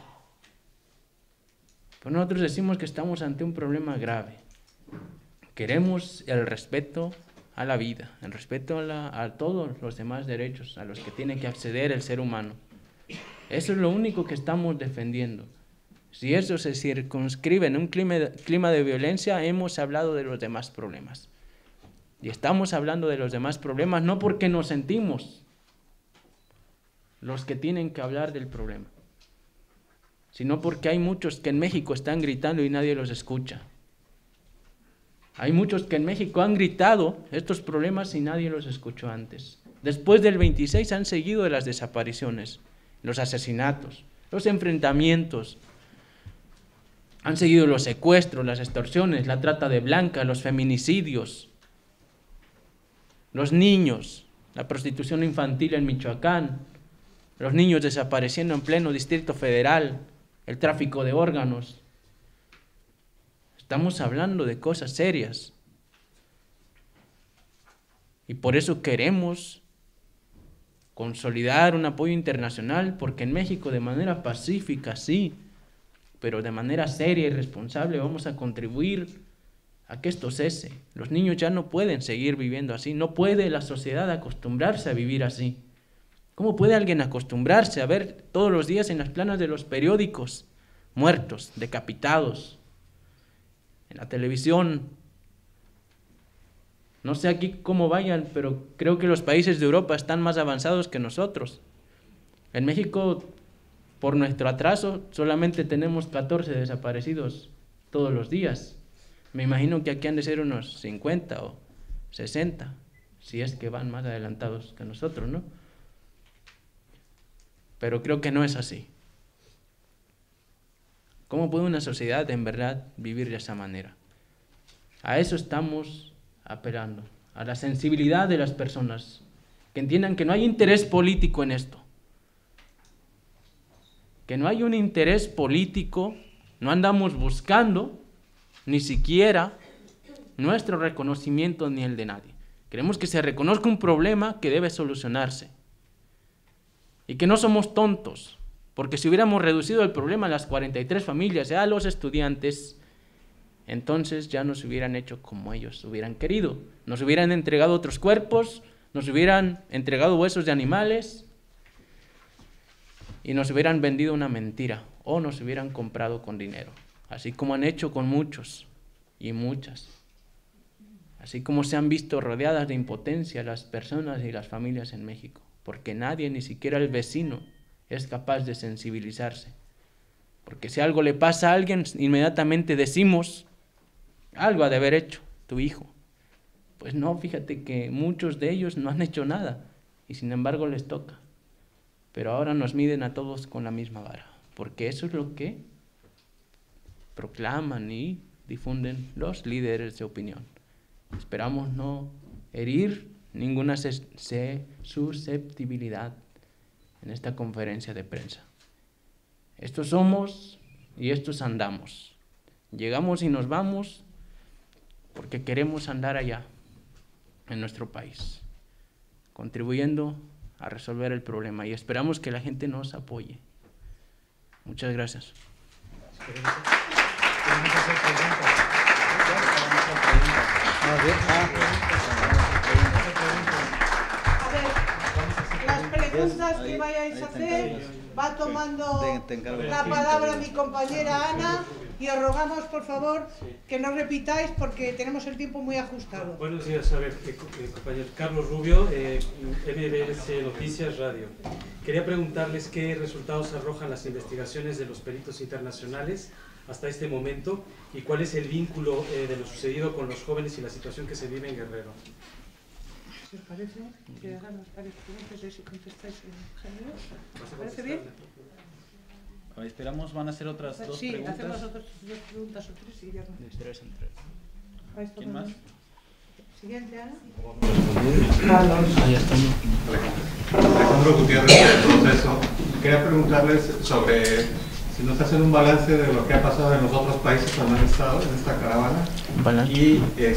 Pero nosotros decimos que estamos ante un problema grave. Queremos el respeto a la vida, el respeto a todos los demás derechos a los que tiene que acceder el ser humano. Eso es lo único que estamos defendiendo. Si eso se circunscribe en un clima de violencia, hemos hablado de los demás problemas. Y estamos hablando de los demás problemas no porque nos sentimos los que tienen que hablar del problema, sino porque hay muchos que en México están gritando y nadie los escucha. Hay muchos que en México han gritado estos problemas y nadie los escuchó antes. Después del 26 han seguido las desapariciones, los asesinatos, los enfrentamientos. Han seguido los secuestros, las extorsiones, la trata de blancas, los feminicidios, los niños, la prostitución infantil en Michoacán, los niños desapareciendo en pleno Distrito Federal, el tráfico de órganos. Estamos hablando de cosas serias. Y por eso queremos consolidar un apoyo internacional, porque en México de manera pacífica, sí, pero de manera seria y responsable vamos a contribuir a que esto cese. Los niños ya no pueden seguir viviendo así, no puede la sociedad acostumbrarse a vivir así. ¿Cómo puede alguien acostumbrarse a ver todos los días en las planas de los periódicos muertos, decapitados, en la televisión? No sé aquí cómo vayan, pero creo que los países de Europa están más avanzados que nosotros. En México, por nuestro atraso, solamente tenemos 14 desaparecidos todos los días. Me imagino que aquí han de ser unos 50 o 60, si es que van más adelantados que nosotros, ¿no? Pero creo que no es así. ¿Cómo puede una sociedad en verdad vivir de esa manera? A eso estamos apelando, a la sensibilidad de las personas, que entiendan que no hay interés político en esto, que no hay un interés político, no andamos buscando ni siquiera nuestro reconocimiento ni el de nadie. Queremos que se reconozca un problema que debe solucionarse y que no somos tontos, porque si hubiéramos reducido el problema a las 43 familias y a los estudiantes, entonces ya nos hubieran hecho como ellos hubieran querido. Nos hubieran entregado otros cuerpos, nos hubieran entregado huesos de animales y nos hubieran vendido una mentira o nos hubieran comprado con dinero, así como han hecho con muchos y muchas. Así como se han visto rodeadas de impotencia las personas y las familias en México, porque nadie, ni siquiera el vecino, es capaz de sensibilizarse. Porque si algo le pasa a alguien, inmediatamente decimos, algo ha de haber hecho tu hijo. Pues no, fíjate que muchos de ellos no han hecho nada y sin embargo les toca. Pero ahora nos miden a todos con la misma vara, porque eso es lo que proclaman y difunden los líderes de opinión. Esperamos no herir ninguna susceptibilidad en esta conferencia de prensa. Estos somos y estos andamos. Llegamos y nos vamos porque queremos andar allá, en nuestro país, contribuyendo a resolver el problema y esperamos que la gente nos apoye. Muchas gracias. A ver, las preguntas que vayáis a hacer, va tomando la palabra mi compañera Ana y os rogamos por favor que no repitáis porque tenemos el tiempo muy ajustado. Buenos días, a ver, compañero Carlos Rubio, MBS Noticias Radio. Quería preguntarles qué resultados arrojan las investigaciones de los peritos internacionales hasta este momento y cuál es el vínculo de lo sucedido con los jóvenes y la situación que se vive en Guerrero. ¿Os parece? Que hagamos varias preguntas y si contestáis en general. ¿Os parece bien? Esperamos, van a hacer otras dos preguntas. Sí, hacemos otras dos preguntas o tres y ya no. De 3 en 3. ¿Quién más? Siguiente, Ana. Ahí estamos. Alejandro Gutiérrez del Proceso. Quería preguntarles sobre si nos hacen un balance de lo que ha pasado en los otros países cuando han estado en esta caravana. Y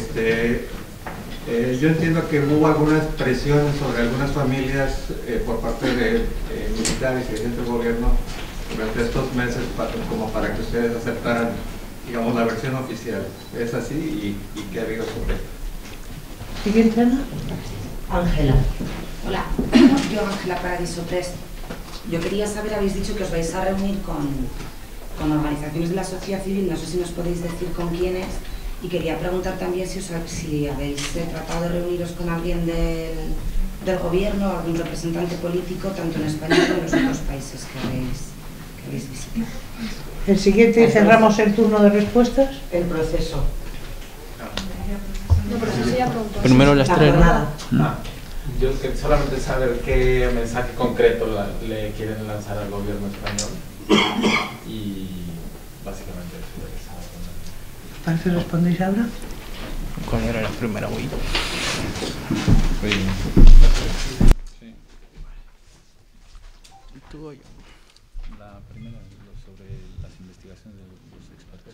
yo entiendo que hubo algunas presiones sobre algunas familias por parte de militares y gente del gobierno durante estos meses como para que ustedes aceptaran, digamos, la versión oficial. ¿Es así? ¿Y qué ha habido sobre esto? Siguiente, Ana. Ángela. Hola, yo Ángela Paradiso Press. Yo quería saber, habéis dicho que os vais a reunir con organizaciones de la sociedad civil, no sé si nos podéis decir con quiénes, y quería preguntar también si habéis tratado de reuniros con alguien del gobierno o algún representante político, tanto en España como en los otros países que habéis visitado. El siguiente, y cerramos el turno de respuestas. El proceso. No, pero eso ya pronto. Primero las tres, ¿no? Yo solamente saber qué mensaje concreto le quieren lanzar al gobierno español y básicamente eso. ¿Parece respondéis ahora? ¿Cuál era la primera, güey? Sí. Tú o yo. La primera sobre las investigaciones de los expertos.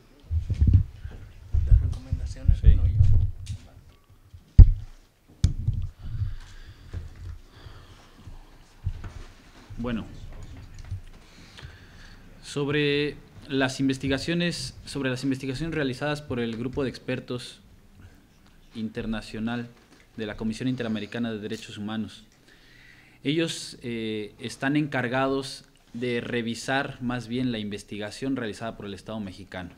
Las recomendaciones, Sí. no yo. Bueno, sobre las investigaciones realizadas por el grupo de expertos internacional de la Comisión Interamericana de Derechos Humanos. Ellos están encargados de revisar más bien la investigación realizada por el Estado mexicano.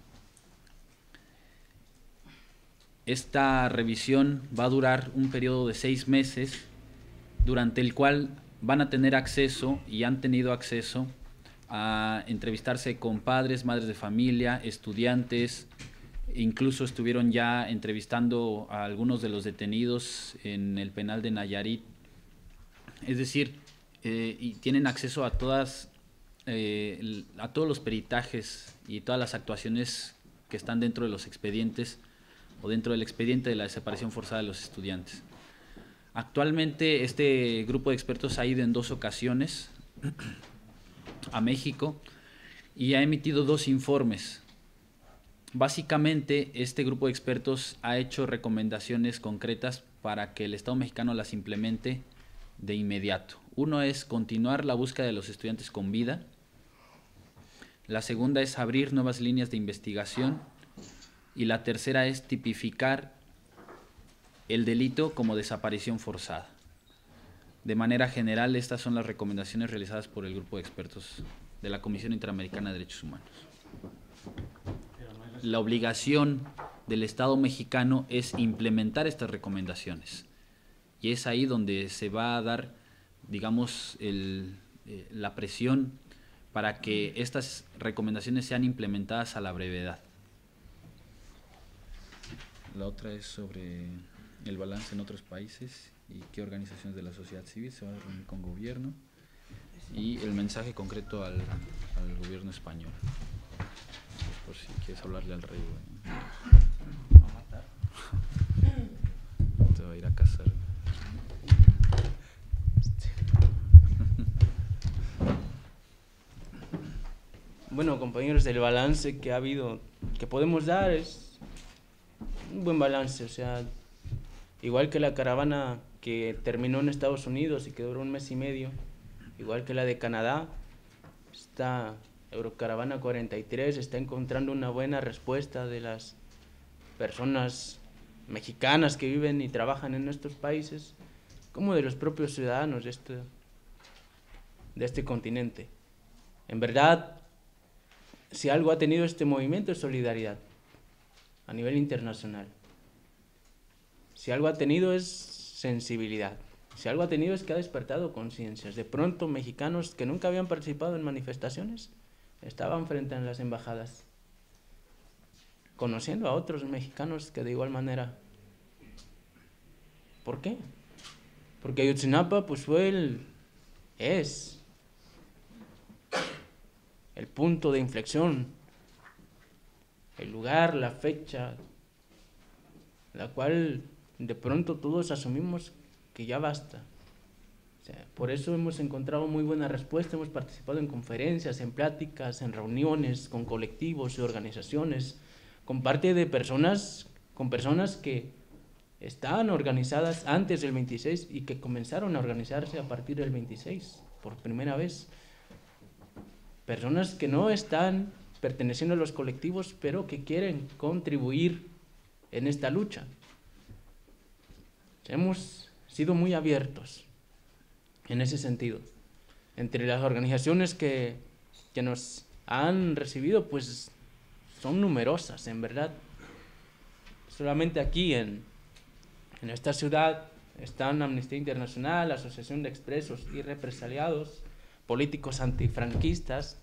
Esta revisión va a durar un periodo de 6 meses, durante el cual van a tener acceso y han tenido acceso a entrevistarse con padres, madres de familia, estudiantes, incluso estuvieron ya entrevistando a algunos de los detenidos en el penal de Nayarit. Es decir, y tienen acceso a todos los peritajes y todas las actuaciones que están dentro de los expedientes o dentro del expediente de la desaparición forzada de los estudiantes. Actualmente este grupo de expertos ha ido en 2 ocasiones a México y ha emitido 2 informes. Básicamente este grupo de expertos ha hecho recomendaciones concretas para que el Estado mexicano las implemente de inmediato. Uno es continuar la búsqueda de los estudiantes con vida. La segunda es abrir nuevas líneas de investigación. Y la tercera es tipificar el delito como desaparición forzada. De manera general, estas son las recomendaciones realizadas por el grupo de expertos de la Comisión Interamericana de Derechos Humanos. La obligación del Estado mexicano es implementar estas recomendaciones. Y es ahí donde se va a dar, digamos, la presión para que estas recomendaciones sean implementadas a la brevedad. La otra es sobre el balance en otros países y qué organizaciones de la sociedad civil se van a reunir con gobierno y el mensaje concreto al gobierno español. Por si quieres hablarle al rey, te va a ir a casar. Bueno, compañeros, el balance que ha habido, que podemos dar es un buen balance, o sea, igual que la caravana que terminó en Estados Unidos y que duró 1 mes y medio, igual que la de Canadá, esta Eurocaravana 43 está encontrando una buena respuesta de las personas mexicanas que viven y trabajan en estos países, como de los propios ciudadanos de este continente. En verdad, si algo ha tenido este movimiento es solidaridad a nivel internacional. Si algo ha tenido es sensibilidad. Si algo ha tenido es que ha despertado conciencias. De pronto, mexicanos que nunca habían participado en manifestaciones estaban frente a las embajadas, conociendo a otros mexicanos que de igual manera. ¿Por qué? Porque Ayotzinapa pues es el punto de inflexión, el lugar, la fecha, la cual de pronto todos asumimos que ya basta. O sea, por eso hemos encontrado muy buena respuesta, hemos participado en conferencias, en pláticas, en reuniones con colectivos y organizaciones, con parte de personas, con personas que estaban organizadas antes del 26 y que comenzaron a organizarse a partir del 26, por primera vez. Personas que no están perteneciendo a los colectivos, pero que quieren contribuir en esta lucha. Hemos sido muy abiertos en ese sentido. Entre las organizaciones que nos han recibido, pues son numerosas, en verdad. Solamente aquí en esta ciudad están Amnistía Internacional, la Asociación de Expresos y Represaliados, Políticos Antifranquistas,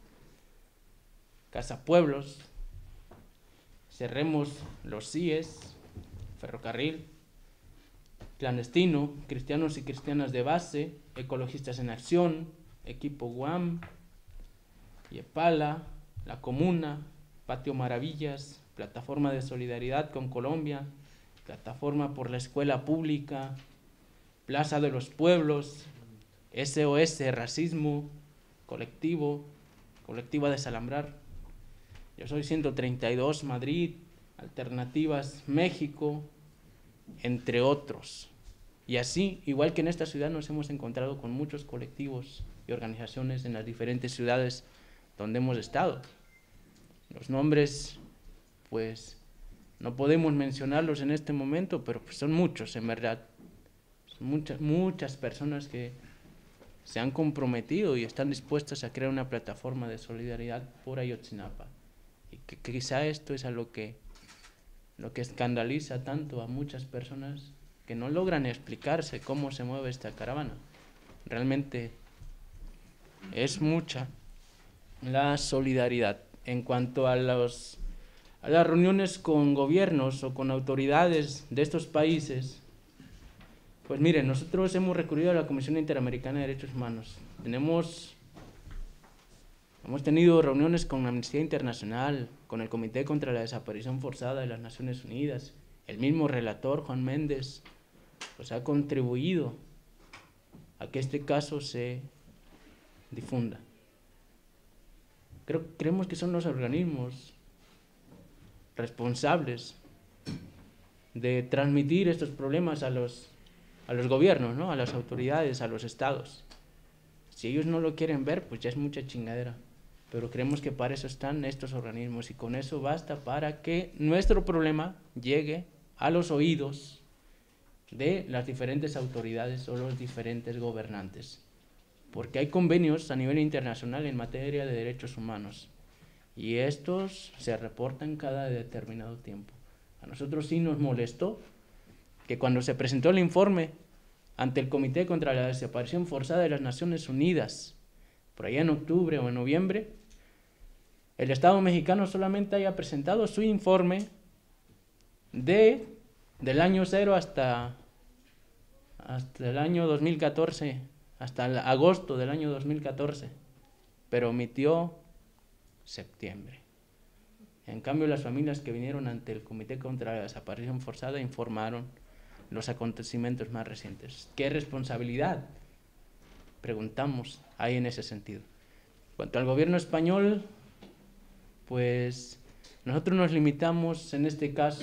Casa Pueblos, Cerremos los CIES, Ferrocarril, Clandestino, Cristianos y Cristianas de Base, Ecologistas en Acción, Equipo Guam, Yepala, La Comuna, Patio Maravillas, Plataforma de Solidaridad con Colombia, Plataforma por la Escuela Pública, Plaza de los Pueblos, SOS Racismo, Colectiva Desalambrar, Yo Soy 132 Madrid, Alternativas México, entre otros. Y así, igual que en esta ciudad, nos hemos encontrado con muchos colectivos y organizaciones en las diferentes ciudades donde hemos estado. Los nombres, pues, no podemos mencionarlos en este momento, pero pues son muchos, en verdad. Son muchas personas que se han comprometido y están dispuestas a crear una plataforma de solidaridad por Ayotzinapa. Y que quizá esto es a lo que escandaliza tanto a muchas personas que no logran explicarse cómo se mueve esta caravana. Realmente es mucha la solidaridad. En cuanto a las reuniones con gobiernos o con autoridades de estos países, pues miren, nosotros hemos recurrido a la Comisión Interamericana de Derechos Humanos. Hemos tenido reuniones con Amnistía Internacional, con el Comité contra la Desaparición Forzada de las Naciones Unidas. El mismo relator, Juan Méndez, pues ha contribuido a que este caso se difunda. Creemos que son los organismos responsables de transmitir estos problemas a los gobiernos, ¿no? A las autoridades, a los estados. Si ellos no lo quieren ver, pues ya es mucha chingadera. Pero creemos que para eso están estos organismos y con eso basta para que nuestro problema llegue a los oídos de las diferentes autoridades o los diferentes gobernantes. Porque hay convenios a nivel internacional en materia de derechos humanos y estos se reportan cada determinado tiempo. A nosotros sí nos molestó que cuando se presentó el informe ante el Comité contra la Desaparición Forzada de las Naciones Unidas, por allá en octubre o en noviembre, el Estado mexicano solamente haya presentado su informe del año 0 hasta el año 2014, hasta agosto del año 2014, pero omitió septiembre. En cambio, las familias que vinieron ante el Comité contra la Desaparición Forzada informaron los acontecimientos más recientes. ¿Qué responsabilidad, preguntamos, hay en ese sentido? En cuanto al gobierno español, pues nosotros nos limitamos en este caso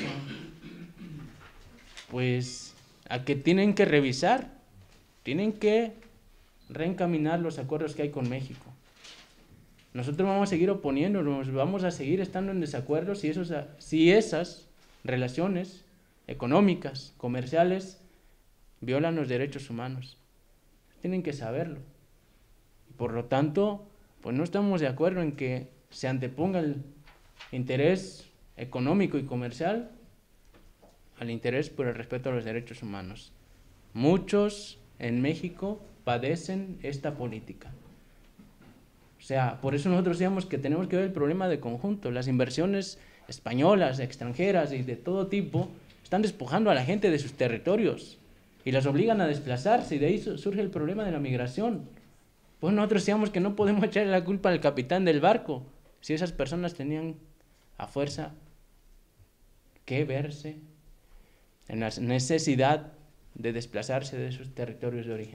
pues a que tienen que revisar, tienen que reencaminar los acuerdos que hay con México. Nosotros vamos a seguir oponiéndonos, vamos a seguir estando en desacuerdo si esas relaciones económicas, comerciales, violan los derechos humanos. Tienen que saberlo. Y por lo tanto, pues no estamos de acuerdo en que se anteponga el interés económico y comercial al interés por el respeto a los derechos humanos. Muchos en México padecen esta política. O sea, por eso nosotros decíamos que tenemos que ver el problema de conjunto. Las inversiones españolas, extranjeras y de todo tipo están despojando a la gente de sus territorios y las obligan a desplazarse, y de ahí surge el problema de la migración. Pues nosotros decíamos que no podemos echarle la culpa al capitán del barco si esas personas tenían a fuerza que verse en la necesidad de desplazarse de sus territorios de origen.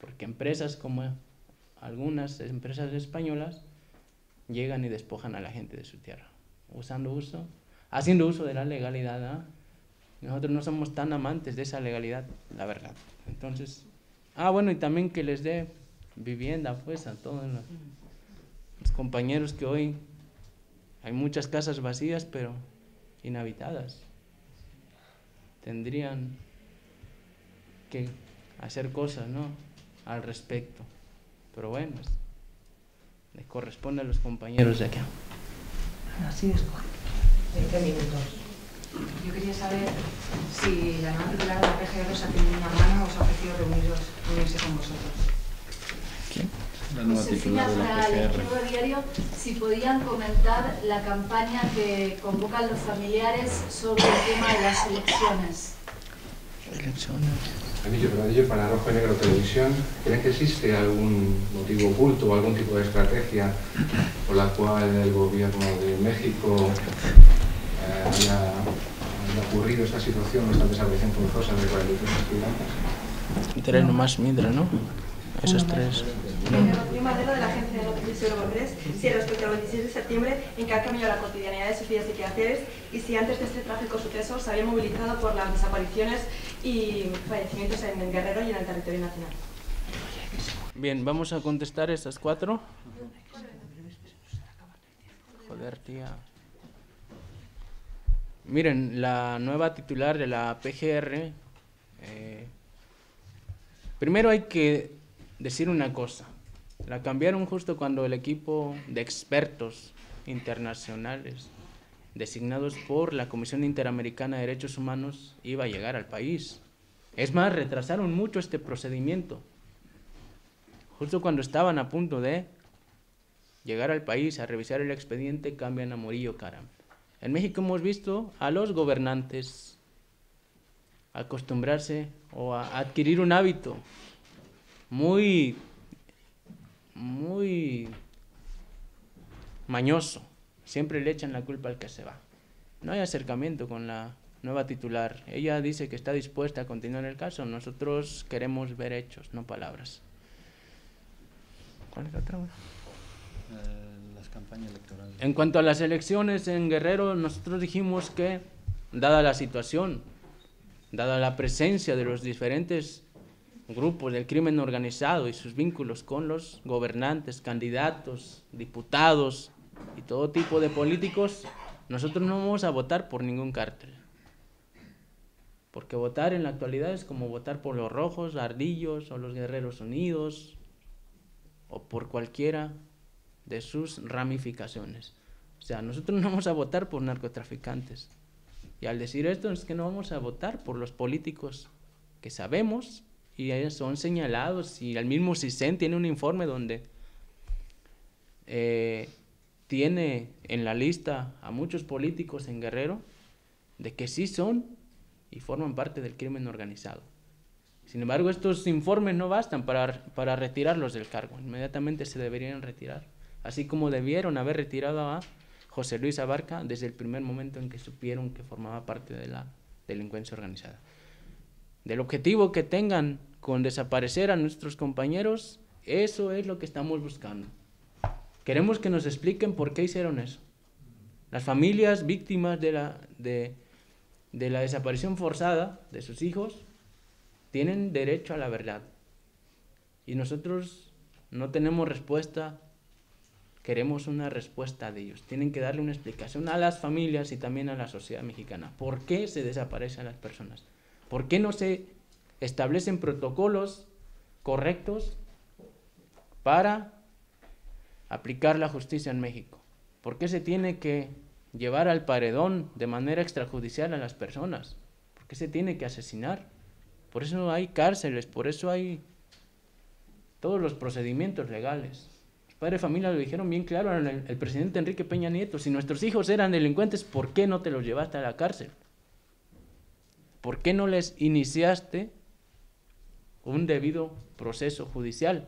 porque empresas como algunas empresas españolas llegan y despojan a la gente de su tierra, haciendo uso de la legalidad, ¿eh? Nosotros no somos tan amantes de esa legalidad, la verdad. Entonces, bueno, y también que les dé vivienda, pues, a todos los compañeros que hoy hay muchas casas vacías, pero inhabitadas. Tendrían que hacer cosas, ¿no?, al respecto. Pero bueno, les corresponde a los compañeros de acá. Así es. 20 minutos. Yo quería saber si la nueva titular de la PGR os ha tenido una mano o os ha ofrecido reunirse con vosotros. ¿Quién? La nueva titular de la PGR. Diario, si podían comentar la campaña que convocan los familiares sobre el tema de las elecciones. Emilio Pradillo para Rojo y Negro Televisión. ¿Creen que existe algún motivo oculto o algún tipo de estrategia por la cual el gobierno de México haya ocurrido esta situación, esta desaparición forzosa de 43 estudiantes? Tres nomás, Mindra, ¿no? Esos tres. Rocío Madero, de la agencia de noticias Europress. Sí, respecto al 26 de septiembre, ¿en qué ha cambiado la cotidianidad de sus vidas y quehaceres? Y si antes de este trágico suceso se había movilizado por las desapariciones y fallecimientos en Guerrero y en el territorio nacional. Bien, vamos a contestar estas 4. Joder, tía. Miren, la nueva titular de la PGR, primero hay que decir una cosa. La cambiaron justo cuando el equipo de expertos internacionales designados por la Comisión Interamericana de Derechos Humanos iba a llegar al país. Es más, retrasaron mucho este procedimiento. Justo cuando estaban a punto de llegar al país a revisar el expediente, cambian a Murillo Karam. En México hemos visto a los gobernantes acostumbrarse o a adquirir un hábito muy mañoso. Siempre le echan la culpa al que se va. No hay acercamiento con la nueva titular. Ella dice que está dispuesta a continuar el caso. Nosotros queremos ver hechos, no palabras. ¿Cuál es la otra? Las campañas electorales. En cuanto a las elecciones en Guerrero, nosotros dijimos que, dada la situación, dada la presencia de los diferentes grupos del crimen organizado y sus vínculos con los gobernantes, candidatos, diputados y todo tipo de políticos, nosotros no vamos a votar por ningún cártel. Porque votar en la actualidad es como votar por los Rojos, Ardillos o los Guerreros Unidos o por cualquiera de sus ramificaciones. O sea, nosotros no vamos a votar por narcotraficantes. Y al decir esto es que no vamos a votar por los políticos que sabemos y ellos son señalados, y el mismo CISEN tiene un informe donde tiene en la lista a muchos políticos en Guerrero de que sí son y forman parte del crimen organizado. Sin embargo, estos informes no bastan para retirarlos del cargo. Inmediatamente se deberían retirar, así como debieron haber retirado a José Luis Abarca desde el primer momento en que supieron que formaba parte de la delincuencia organizada. Del objetivo que tengan con desaparecer a nuestros compañeros, eso es lo que estamos buscando. Queremos que nos expliquen por qué hicieron eso. Las familias víctimas de la desaparición forzada de sus hijos tienen derecho a la verdad. Y nosotros no tenemos respuesta, queremos una respuesta de ellos. Tienen que darle una explicación a las familias y también a la sociedad mexicana. ¿Por qué se desaparecen las personas? ¿Por qué no se establecen protocolos correctos para aplicar la justicia en México? ¿Por qué se tiene que llevar al paredón de manera extrajudicial a las personas? ¿Por qué se tiene que asesinar? Por eso hay cárceles, por eso hay todos los procedimientos legales. Los padres de familia lo dijeron bien claro el presidente Enrique Peña Nieto: si nuestros hijos eran delincuentes, ¿por qué no te los llevaste a la cárcel? ¿Por qué no les iniciaste un debido proceso judicial?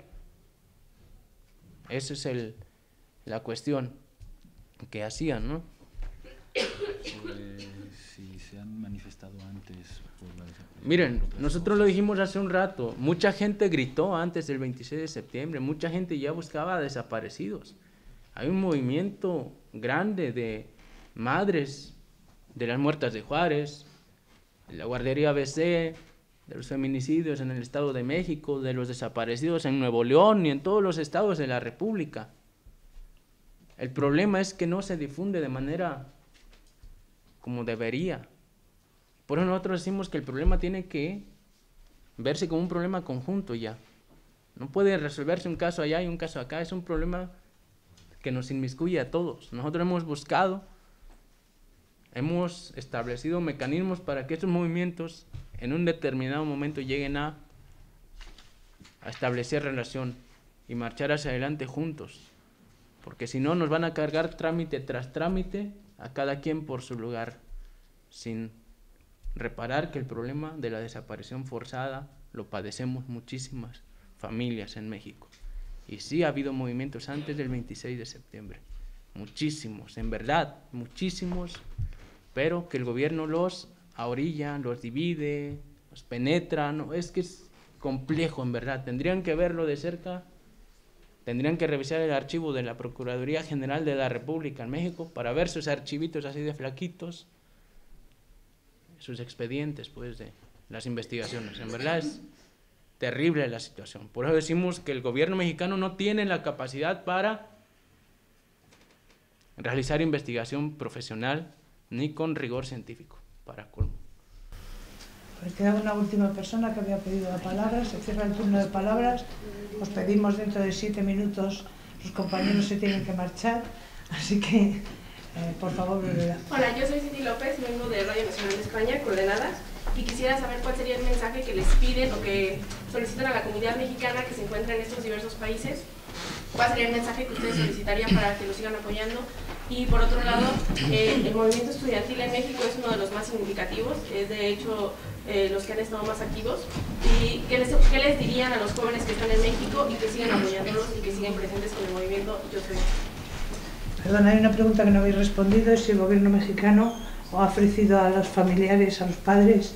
Esa es la cuestión que hacían, ¿no? Si se han manifestado estado antes por la desaparición? Miren, nosotros lo dijimos hace un rato, mucha gente gritó antes del 26 de septiembre, mucha gente ya buscaba desaparecidos. Hay un movimiento grande de madres de las muertas de Juárez, de la guardería ABC, de los feminicidios en el Estado de México, de los desaparecidos en Nuevo León y en todos los estados de la República. El problema es que no se difunde de manera como debería. Por eso nosotros decimos que el problema tiene que verse como un problema conjunto ya. No puede resolverse un caso allá y un caso acá, es un problema que nos inmiscuye a todos. Nosotros hemos buscado, hemos establecido mecanismos para que estos movimientos en un determinado momento lleguen a establecer relación y marchar hacia adelante juntos, porque si no nos van a cargar trámite tras trámite a cada quien por su lugar, sin reparar que el problema de la desaparición forzada lo padecemos muchísimas familias en México. Y sí ha habido movimientos antes del 26 de septiembre, muchísimos, en verdad, muchísimos, pero que el gobierno los ahorilla, los divide, los penetra, no, es que es complejo en verdad, tendrían que verlo de cerca, tendrían que revisar el archivo de la Procuraduría General de la República en México para ver sus archivitos así de flaquitos, sus expedientes pues de las investigaciones, en verdad es terrible la situación. Por eso decimos que el gobierno mexicano no tiene la capacidad para realizar investigación profesional ni con rigor científico, para colmo. Pues queda una última persona que había pedido la palabra, se cierra el turno de palabras, os pedimos dentro de 7 minutos, los compañeros se tienen que marchar, así que por favor, brevedad. Hola, yo soy Cindy López, vengo de Radio Nacional de España, Coordenadas, y quisiera saber cuál sería el mensaje que les piden o que solicitan a la comunidad mexicana que se encuentra en estos diversos países. ¿Cuál sería el mensaje que ustedes solicitarían para que lo sigan apoyando? Y por otro lado, el movimiento estudiantil en México es uno de los más significativos, es de hecho los que han estado más activos. ¿Y qué les dirían a los jóvenes que están en México y que siguen apoyándolos y que siguen presentes con el movimiento Yo Soy? Perdón, hay una pregunta que no habéis respondido, es si el gobierno mexicano ha ofrecido a los familiares, a los padres,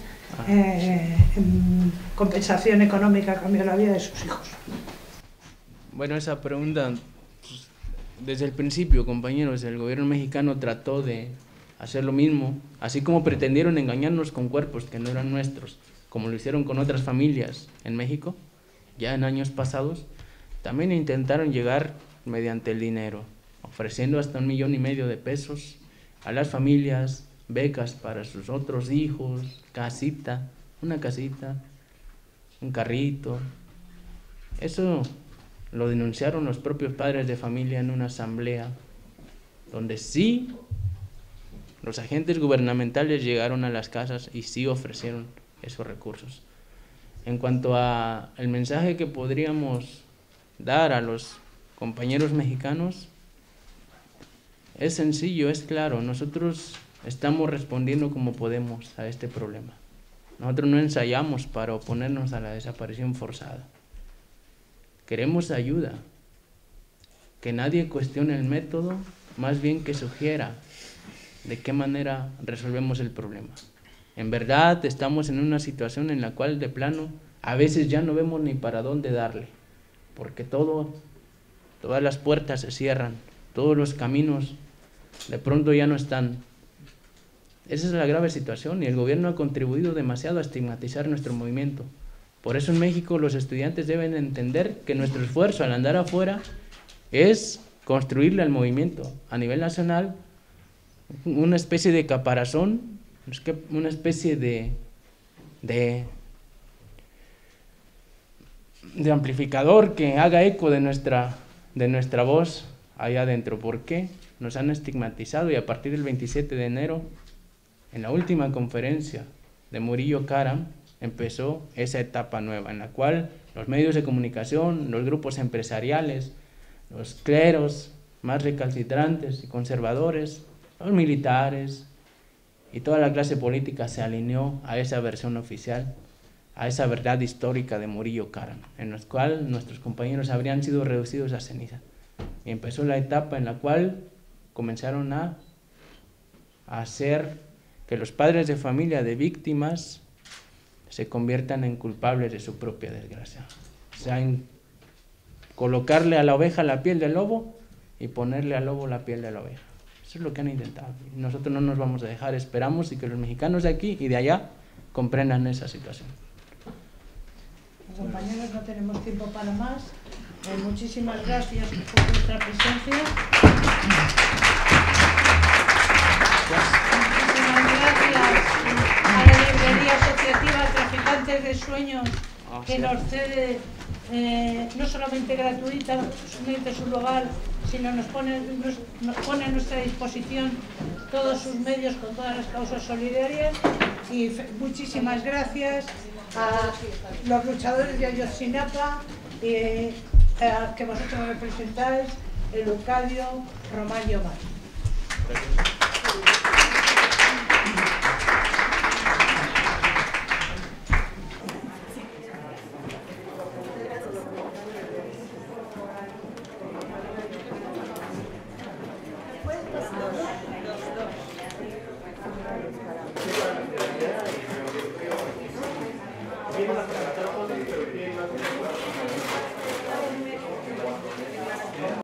compensación económica a cambio de la vida de sus hijos. Bueno, esa pregunta, pues, desde el principio, compañeros, el gobierno mexicano trató de hacer lo mismo, así como pretendieron engañarnos con cuerpos que no eran nuestros, como lo hicieron con otras familias en México, ya en años pasados, también intentaron llegar mediante el dinero, ofreciendo hasta 1,5 millones de pesos a las familias, becas para sus otros hijos, casita, una casita, un carrito. Eso lo denunciaron los propios padres de familia en una asamblea, donde sí los agentes gubernamentales llegaron a las casas y sí ofrecieron esos recursos. En cuanto a el mensaje que podríamos dar a los compañeros mexicanos, es sencillo, es claro, nosotros estamos respondiendo como podemos a este problema. Nosotros no ensayamos para oponernos a la desaparición forzada. Queremos ayuda, que nadie cuestione el método, más bien que sugiera de qué manera resolvemos el problema. En verdad estamos en una situación en la cual de plano a veces ya no vemos ni para dónde darle, porque todas las puertas se cierran, todos los caminos de pronto ya no están. Esa es la grave situación y el gobierno ha contribuido demasiado a estigmatizar nuestro movimiento. Por eso en México los estudiantes deben entender que nuestro esfuerzo al andar afuera es construirle al movimiento a nivel nacional una especie de caparazón, una especie de amplificador que haga eco de nuestra voz allá adentro. ¿Por qué? Nos han estigmatizado y a partir del 27 de enero, en la última conferencia de Murillo Karam, empezó esa etapa nueva en la cual los medios de comunicación, los grupos empresariales, los cleros más recalcitrantes y conservadores, los militares y toda la clase política se alineó a esa versión oficial, a esa verdad histórica de Murillo Karam, en la cual nuestros compañeros habrían sido reducidos a ceniza. Y empezó la etapa en la cual comenzaron a hacer que los padres de familia de víctimas se conviertan en culpables de su propia desgracia. O sea, en colocarle a la oveja la piel del lobo y ponerle al lobo la piel de la oveja. Eso es lo que han intentado. Y nosotros no nos vamos a dejar, esperamos y que los mexicanos de aquí y de allá comprendan esa situación. Compañeros, no tenemos tiempo para más. Muchísimas gracias por vuestra presencia. Muchísimas gracias a la Librería Asociativa Traficantes de Sueños, que nos cede no solamente gratuitamente su lugar, sino nos pone a nuestra disposición todos sus medios con todas las causas solidarias. Y muchísimas gracias a los luchadores de Ayotzinapa que vosotros representáis, el Eucadio, Román y Omar.